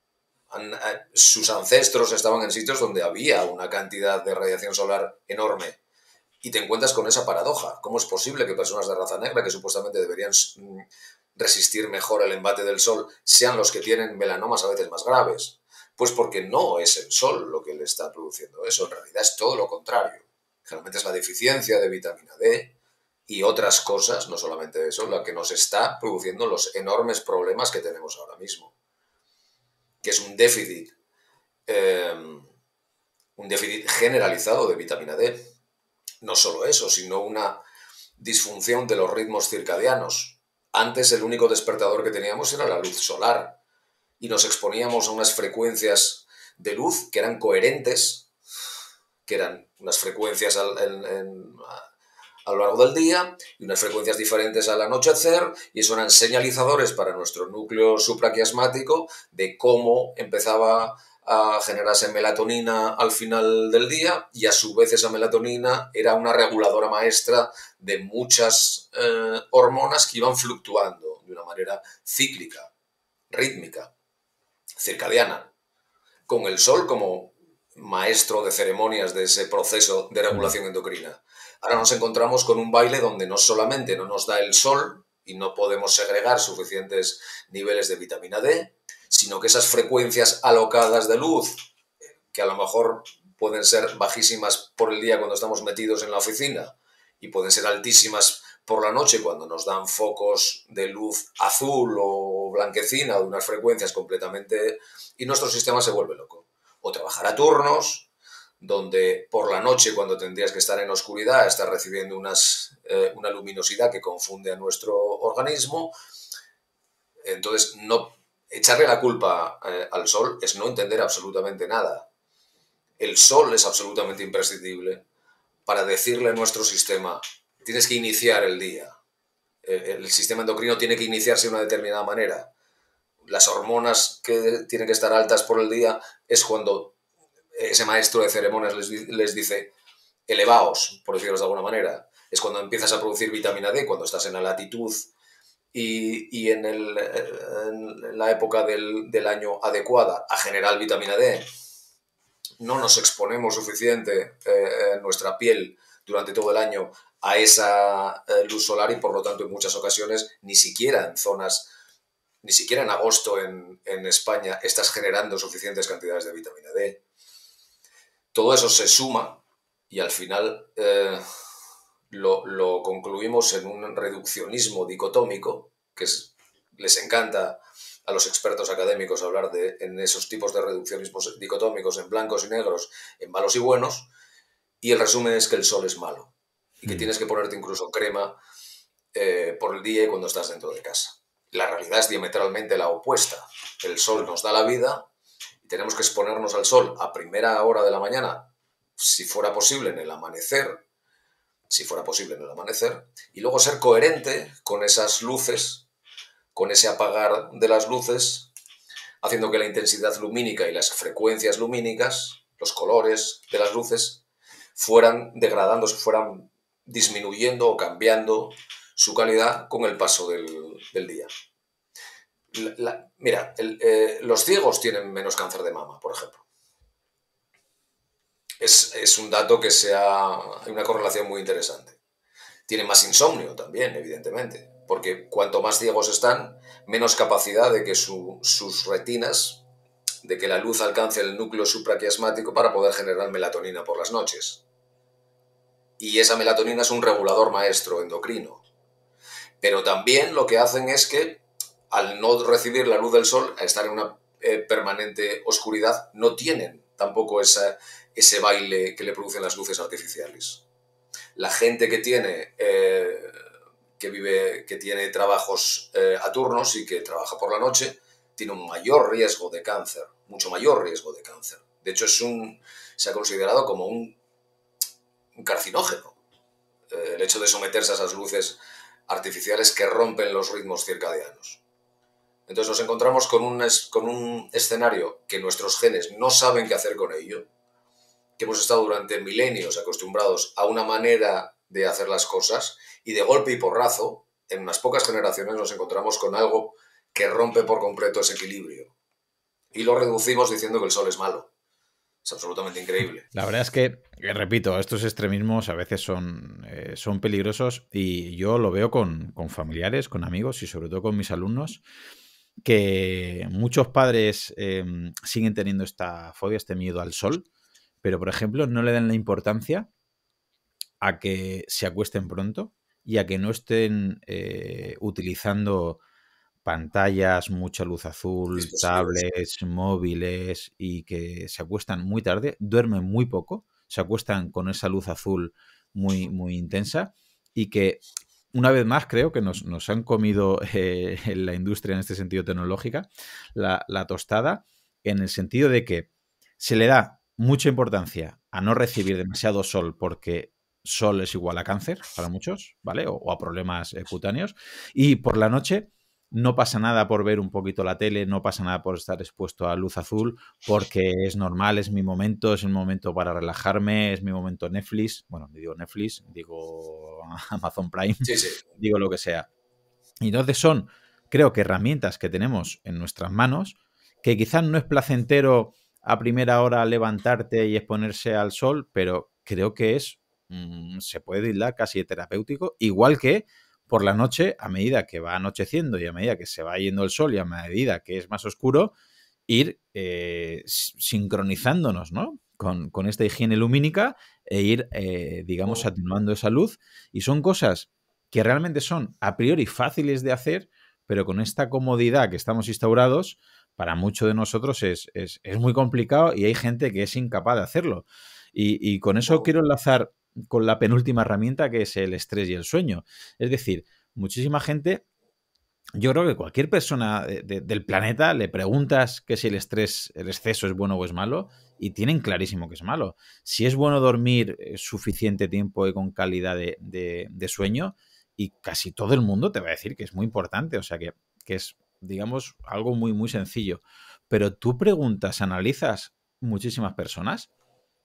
Sus ancestros estaban en sitios donde había una cantidad de radiación solar enorme y te encuentras con esa paradoja. ¿Cómo es posible que personas de raza negra, que supuestamente deberían resistir mejor el embate del sol, sean los que tienen melanomas a veces más graves? Pues porque no es el sol lo que le está produciendo eso, en realidad es todo lo contrario. Generalmente es la deficiencia de vitamina D y otras cosas, no solamente eso, la que nos está produciendo los enormes problemas que tenemos ahora mismo, que es un déficit, eh, un déficit generalizado de vitamina D. No solo eso, sino una disfunción de los ritmos circadianos. Antes el único despertador que teníamos era la luz solar y nos exponíamos a unas frecuencias de luz que eran coherentes, que eran unas frecuencias en, en, a lo largo del día y unas frecuencias diferentes al anochecer, y eso eran señalizadores para nuestro núcleo supraquiasmático de cómo empezaba a generarse melatonina al final del día, y a su vez esa melatonina era una reguladora maestra de muchas eh, hormonas que iban fluctuando de una manera cíclica, rítmica, circadiana, con el sol como maestro de ceremonias de ese proceso de regulación endocrina. Ahora nos encontramos con un baile donde no solamente no nos da el sol y no podemos segregar suficientes niveles de vitamina D, sino que esas frecuencias alocadas de luz, que a lo mejor pueden ser bajísimas por el día cuando estamos metidos en la oficina y pueden ser altísimas por la noche cuando nos dan focos de luz azul o blanquecina de unas frecuencias completamente... y nuestro sistema se vuelve loco. O trabajar a turnos, donde por la noche, cuando tendrías que estar en oscuridad, estás recibiendo unas, eh, una luminosidad que confunde a nuestro organismo. Entonces, no, echarle la culpa eh, al sol es no entender absolutamente nada. El sol es absolutamente imprescindible para decirle a nuestro sistema, tienes que iniciar el día. El, el sistema endocrino tiene que iniciarse de una determinada manera. Las hormonas que tienen que estar altas por el día es cuando ese maestro de ceremonias les, les dice, elevaos, por decirlo de alguna manera. es cuando empiezas a producir vitamina D, cuando estás en la latitud y, y en, el, en la época del, del año adecuada a generar vitamina D. No nos exponemos suficiente eh, en nuestra piel durante todo el año a esa eh, luz solar y por lo tanto en muchas ocasiones ni siquiera en zonas, ni siquiera en agosto en, en España estás generando suficientes cantidades de vitamina D. Todo eso se suma y al final eh, lo, lo concluimos en un reduccionismo dicotómico, que es, les encanta a los expertos académicos hablar de en esos tipos de reduccionismos dicotómicos, en blancos y negros, en malos y buenos, y el resumen es que el sol es malo y que mm. tienes que ponerte incluso crema eh, por el día y cuando estás dentro de casa. La realidad es diametralmente la opuesta. El sol nos da la vida y tenemos que exponernos al sol a primera hora de la mañana, si fuera posible en el amanecer, si fuera posible en el amanecer, y luego ser coherente con esas luces, con ese apagar de las luces, haciendo que la intensidad lumínica y las frecuencias lumínicas, los colores de las luces, fueran degradándose, fueran disminuyendo o cambiando su calidad con el paso del, del día. La, la, mira, el, eh, los ciegos tienen menos cáncer de mama, por ejemplo. Es, es un dato que sea, hay una correlación muy interesante. Tienen más insomnio también, evidentemente, porque cuanto más ciegos están, menos capacidad de que su, sus retinas, de que la luz alcance el núcleo supraquiasmático para poder generar melatonina por las noches. Y esa melatonina es un regulador maestro endocrino. Pero también lo que hacen es que, al no recibir la luz del sol, a estar en una eh, permanente oscuridad, no tienen tampoco esa, ese baile que le producen las luces artificiales. La gente que tiene, eh, que vive, que tiene trabajos eh, a turnos y que trabaja por la noche, tiene un mayor riesgo de cáncer, mucho mayor riesgo de cáncer. De hecho, es un, se ha considerado como un, un carcinógeno eh, el hecho de someterse a esas luces artificiales que rompen los ritmos circadianos. Entonces nos encontramos con un, con un escenario que nuestros genes no saben qué hacer con ello, que hemos estado durante milenios acostumbrados a una manera de hacer las cosas y de golpe y porrazo, en unas pocas generaciones nos encontramos con algo que rompe por completo ese equilibrio. Y lo reducimos diciendo que el sol es malo. Es absolutamente increíble. La verdad es que, repito, estos extremismos a veces son, eh, son peligrosos y yo lo veo con, con familiares, con amigos y sobre todo con mis alumnos, que muchos padres eh, siguen teniendo esta fobia, este miedo al sol, pero, por ejemplo, no le dan la importancia a que se acuesten pronto y a que no estén eh, utilizando pantallas, mucha luz azul, tablets, móviles y que se acuestan muy tarde, duermen muy poco, se acuestan con esa luz azul muy, muy intensa y que una vez más creo que nos, nos han comido eh, en la industria en este sentido tecnológica la, la tostada en el sentido de que se le da mucha importancia a no recibir demasiado sol porque sol es igual a cáncer para muchos, ¿vale? O, o a problemas eh, cutáneos y por la noche no pasa nada por ver un poquito la tele, no pasa nada por estar expuesto a luz azul, porque es normal, es mi momento, es el momento para relajarme, es mi momento Netflix. Bueno, digo Netflix, digo Amazon Prime, sí, sí. digo lo que sea. Y entonces son, creo que herramientas que tenemos en nuestras manos, que quizás no es placentero a primera hora levantarte y exponerse al sol, pero creo que es, mmm, se puede tildar casi terapéutico, igual que por la noche, a medida que va anocheciendo y a medida que se va yendo el sol y a medida que es más oscuro, ir eh, sincronizándonos, ¿no? Con, con esta higiene lumínica e ir, eh, digamos, atenuando esa luz. Y son cosas que realmente son a priori fáciles de hacer, pero con esta comodidad que estamos instaurados, para muchos de nosotros es, es, es muy complicado y hay gente que es incapaz de hacerlo. Y, y con eso quiero enlazar con la penúltima herramienta, que es el estrés y el sueño. Es decir, muchísima gente, yo creo que cualquier persona de, de, del planeta le preguntas que si el estrés, el exceso es bueno o es malo y tienen clarísimo que es malo. Si es bueno dormir suficiente tiempo y con calidad de, de, de sueño, y casi todo el mundo te va a decir que es muy importante, o sea que, que es, digamos, algo muy, muy sencillo. Pero tú preguntas, analizas muchísimas personas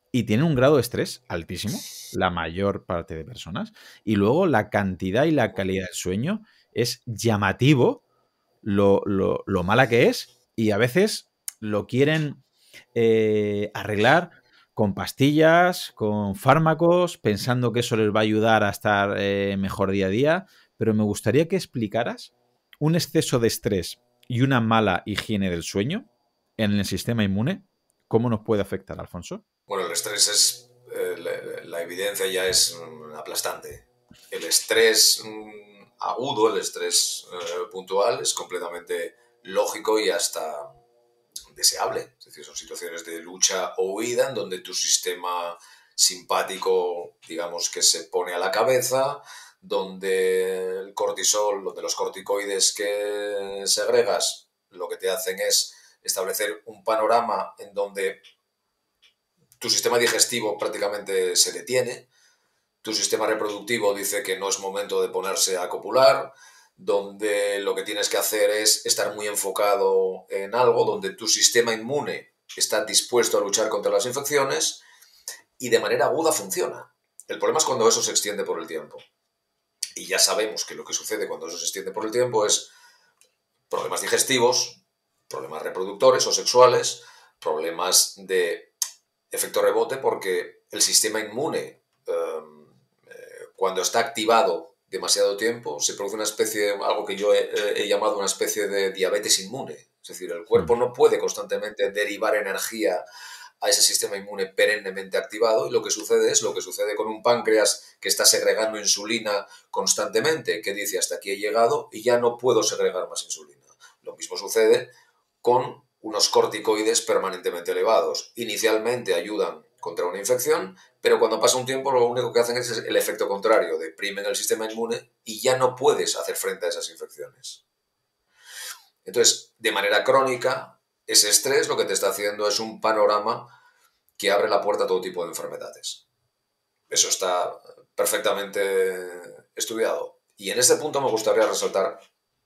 y tienen un grado de estrés altísimo, la mayor parte de personas. Y luego la cantidad y la calidad del sueño es llamativo lo, lo, lo mala que es, y a veces lo quieren eh, arreglar con pastillas, con fármacos, pensando que eso les va a ayudar a estar eh, mejor día a día. Pero me gustaría que explicaras un exceso de estrés y una mala higiene del sueño en el sistema inmune, ¿cómo nos puede afectar, Alfonso? Bueno, el estrés es, eh, la, la, evidencia ya es mm, aplastante. El estrés mm, agudo, el estrés eh, puntual es completamente lógico y hasta deseable. Es decir, son situaciones de lucha o huida en donde tu sistema simpático, digamos, que se pone a la cabeza, donde el cortisol, donde los corticoides que segregas, lo que te hacen es establecer un panorama en donde tu sistema digestivo prácticamente se detiene, tu sistema reproductivo dice que no es momento de ponerse a copular, donde lo que tienes que hacer es estar muy enfocado en algo, donde tu sistema inmune está dispuesto a luchar contra las infecciones y de manera aguda funciona. El problema es cuando eso se extiende por el tiempo. Y ya sabemos que lo que sucede cuando eso se extiende por el tiempo es problemas digestivos, problemas reproductores o sexuales, problemas de efecto rebote, porque el sistema inmune, eh, cuando está activado demasiado tiempo, se produce una especie, algo que yo he, he llamado una especie de diabetes inmune. Es decir, el cuerpo no puede constantemente derivar energía a ese sistema inmune perennemente activado, y lo que sucede es lo que sucede con un páncreas que está segregando insulina constantemente, que dice hasta aquí he llegado y ya no puedo segregar más insulina. Lo mismo sucede con unos corticoides permanentemente elevados. Inicialmente ayudan contra una infección, pero cuando pasa un tiempo lo único que hacen es el efecto contrario, deprimen el sistema inmune y ya no puedes hacer frente a esas infecciones. Entonces, de manera crónica, ese estrés lo que te está haciendo es un panorama que abre la puerta a todo tipo de enfermedades. Eso está perfectamente estudiado. Y en este punto me gustaría resaltar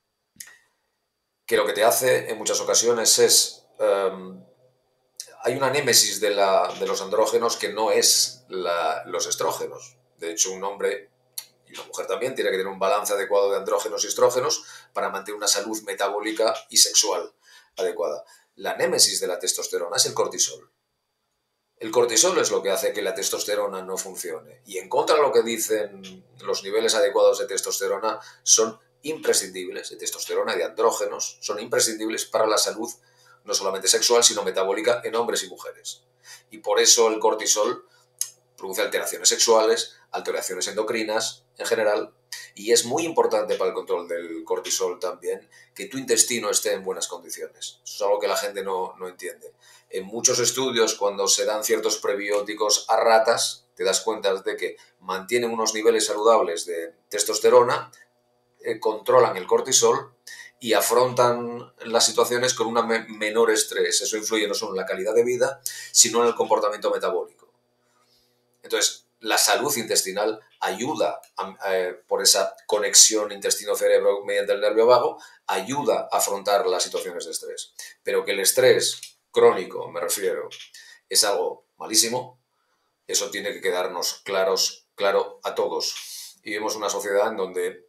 que lo que te hace en muchas ocasiones es... Um, hay una némesis de, la, de los andrógenos que no es la, los estrógenos. De hecho, un hombre y una mujer también tiene que tener un balance adecuado de andrógenos y estrógenos para mantener una salud metabólica y sexual adecuada. La némesis de la testosterona es el cortisol. El cortisol es lo que hace que la testosterona no funcione. Y en contra de lo que dicen los niveles adecuados de testosterona, son imprescindibles, de testosterona y de andrógenos, son imprescindibles para la salud no solamente sexual, sino metabólica en hombres y mujeres. Y por eso el cortisol produce alteraciones sexuales, alteraciones endocrinas en general, y es muy importante para el control del cortisol también que tu intestino esté en buenas condiciones. Eso es algo que la gente no, no entiende. En muchos estudios, cuando se dan ciertos prebióticos a ratas, te das cuenta de que mantienen unos niveles saludables de testosterona, eh, controlan el cortisol y afrontan las situaciones con un me menor estrés. Eso influye no solo en la calidad de vida, sino en el comportamiento metabólico. Entonces, la salud intestinal ayuda, a, eh, por esa conexión intestino-cerebro mediante el nervio vago, ayuda a afrontar las situaciones de estrés. Pero que el estrés crónico, me refiero, es algo malísimo, eso tiene que quedarnos claros, claro a todos. Y vivimos una sociedad en donde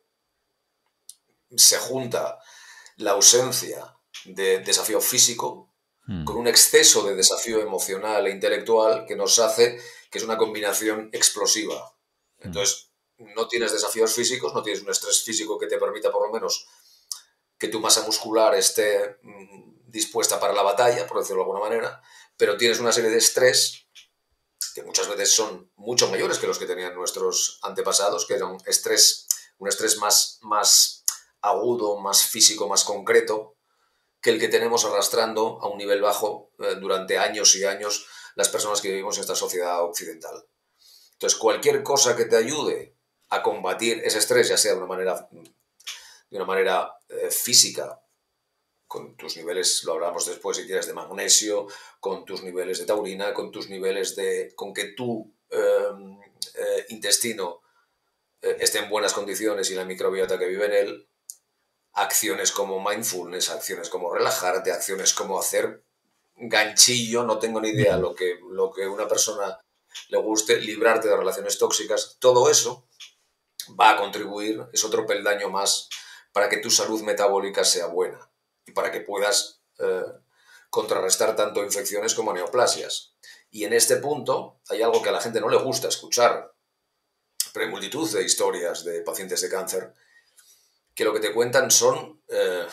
se junta la ausencia de desafío físico hmm. con un exceso de desafío emocional e intelectual que nos hace que es una combinación explosiva. Entonces, no tienes desafíos físicos, no tienes un estrés físico que te permita por lo menos que tu masa muscular esté mmm, dispuesta para la batalla, por decirlo de alguna manera, pero tienes una serie de estrés que muchas veces son mucho mayores que los que tenían nuestros antepasados, que era un estrés, un estrés más, más agudo, más físico, más concreto, que el que tenemos arrastrando a un nivel bajo eh, durante años y años las personas que vivimos en esta sociedad occidental. Entonces, cualquier cosa que te ayude a combatir ese estrés, ya sea de una manera, de una manera eh, física, con tus niveles, lo hablamos después si quieres, de magnesio, con tus niveles de taurina, con tus niveles de... con que tu eh, eh, intestino eh, esté en buenas condiciones y la microbiota que vive en él, acciones como mindfulness, acciones como relajarte, acciones como hacer ganchillo, no tengo ni idea lo que, lo que una persona le guste librarte de relaciones tóxicas. Todo eso va a contribuir, es otro peldaño más para que tu salud metabólica sea buena y para que puedas eh, contrarrestar tanto infecciones como neoplasias. Y en este punto hay algo que a la gente no le gusta escuchar, pero hay multitud de historias de pacientes de cáncer que lo que te cuentan son... Eh,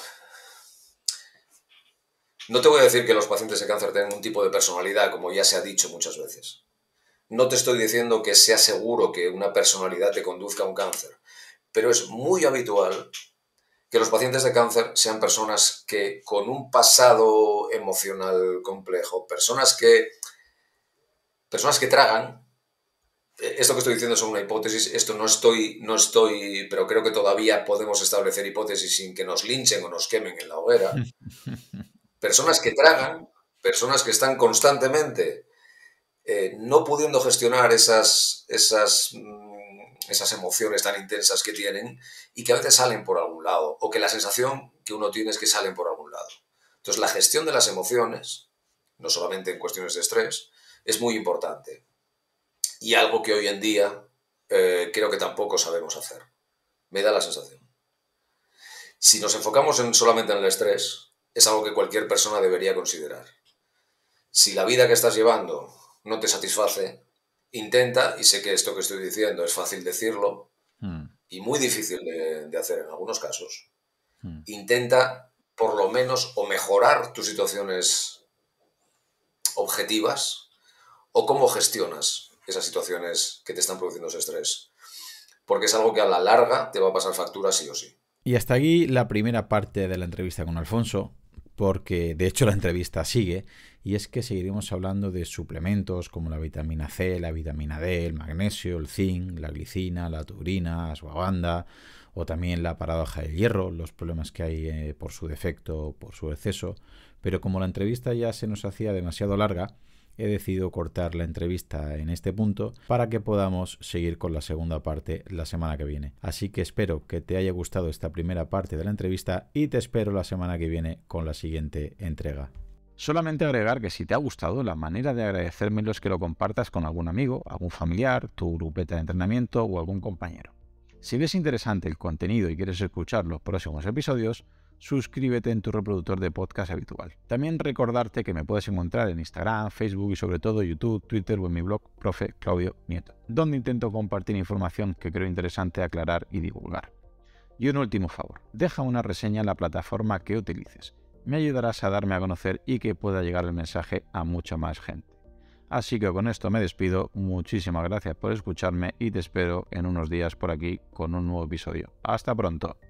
no te voy a decir que los pacientes de cáncer tengan un tipo de personalidad, como ya se ha dicho muchas veces. No te estoy diciendo que sea seguro que una personalidad te conduzca a un cáncer, pero es muy habitual que los pacientes de cáncer sean personas que con un pasado emocional complejo, personas que, personas que tragan. Esto que estoy diciendo es una hipótesis, esto no estoy, no estoy, pero creo que todavía podemos establecer hipótesis sin que nos linchen o nos quemen en la hoguera. Personas que tragan, personas que están constantemente eh, no pudiendo gestionar esas, esas, esas emociones tan intensas que tienen y que a veces salen por algún lado, o que la sensación que uno tiene es que salen por algún lado. Entonces, la gestión de las emociones, no solamente en cuestiones de estrés, es muy importante. Y algo que hoy en día eh, creo que tampoco sabemos hacer. Me da la sensación. Si nos enfocamos en, solamente en el estrés, es algo que cualquier persona debería considerar. Si la vida que estás llevando no te satisface, intenta, y sé que esto que estoy diciendo es fácil decirlo mm. y muy difícil de, de hacer en algunos casos, mm. intenta por lo menos o mejorar tus situaciones objetivas o cómo gestionas esas situaciones que te están produciendo ese estrés. Porque es algo que a la larga te va a pasar factura sí o sí. Y hasta aquí la primera parte de la entrevista con Alfonso, porque de hecho la entrevista sigue, y es que seguiremos hablando de suplementos como la vitamina C, la vitamina D, el magnesio, el zinc, la glicina, la taurina, ashwagandha, o también la paradoja del hierro, los problemas que hay eh, por su defecto o por su exceso. Pero como la entrevista ya se nos hacía demasiado larga, he decidido cortar la entrevista en este punto para que podamos seguir con la segunda parte la semana que viene. Así que espero que te haya gustado esta primera parte de la entrevista y te espero la semana que viene con la siguiente entrega. Solamente agregar que si te ha gustado, la manera de agradecérmelo es que lo compartas con algún amigo, algún familiar, tu grupeta de entrenamiento o algún compañero. Si ves interesante el contenido y quieres escuchar los próximos episodios, suscríbete en tu reproductor de podcast habitual. También recordarte que me puedes encontrar en Instagram, Facebook y sobre todo YouTube, Twitter o en mi blog Profe Claudio Nieto, donde intento compartir información que creo interesante aclarar y divulgar. Y un último favor, deja una reseña en la plataforma que utilices. Me ayudarás a darme a conocer y que pueda llegar el mensaje a mucha más gente. Así que con esto me despido, muchísimas gracias por escucharme y te espero en unos días por aquí con un nuevo episodio. ¡Hasta pronto!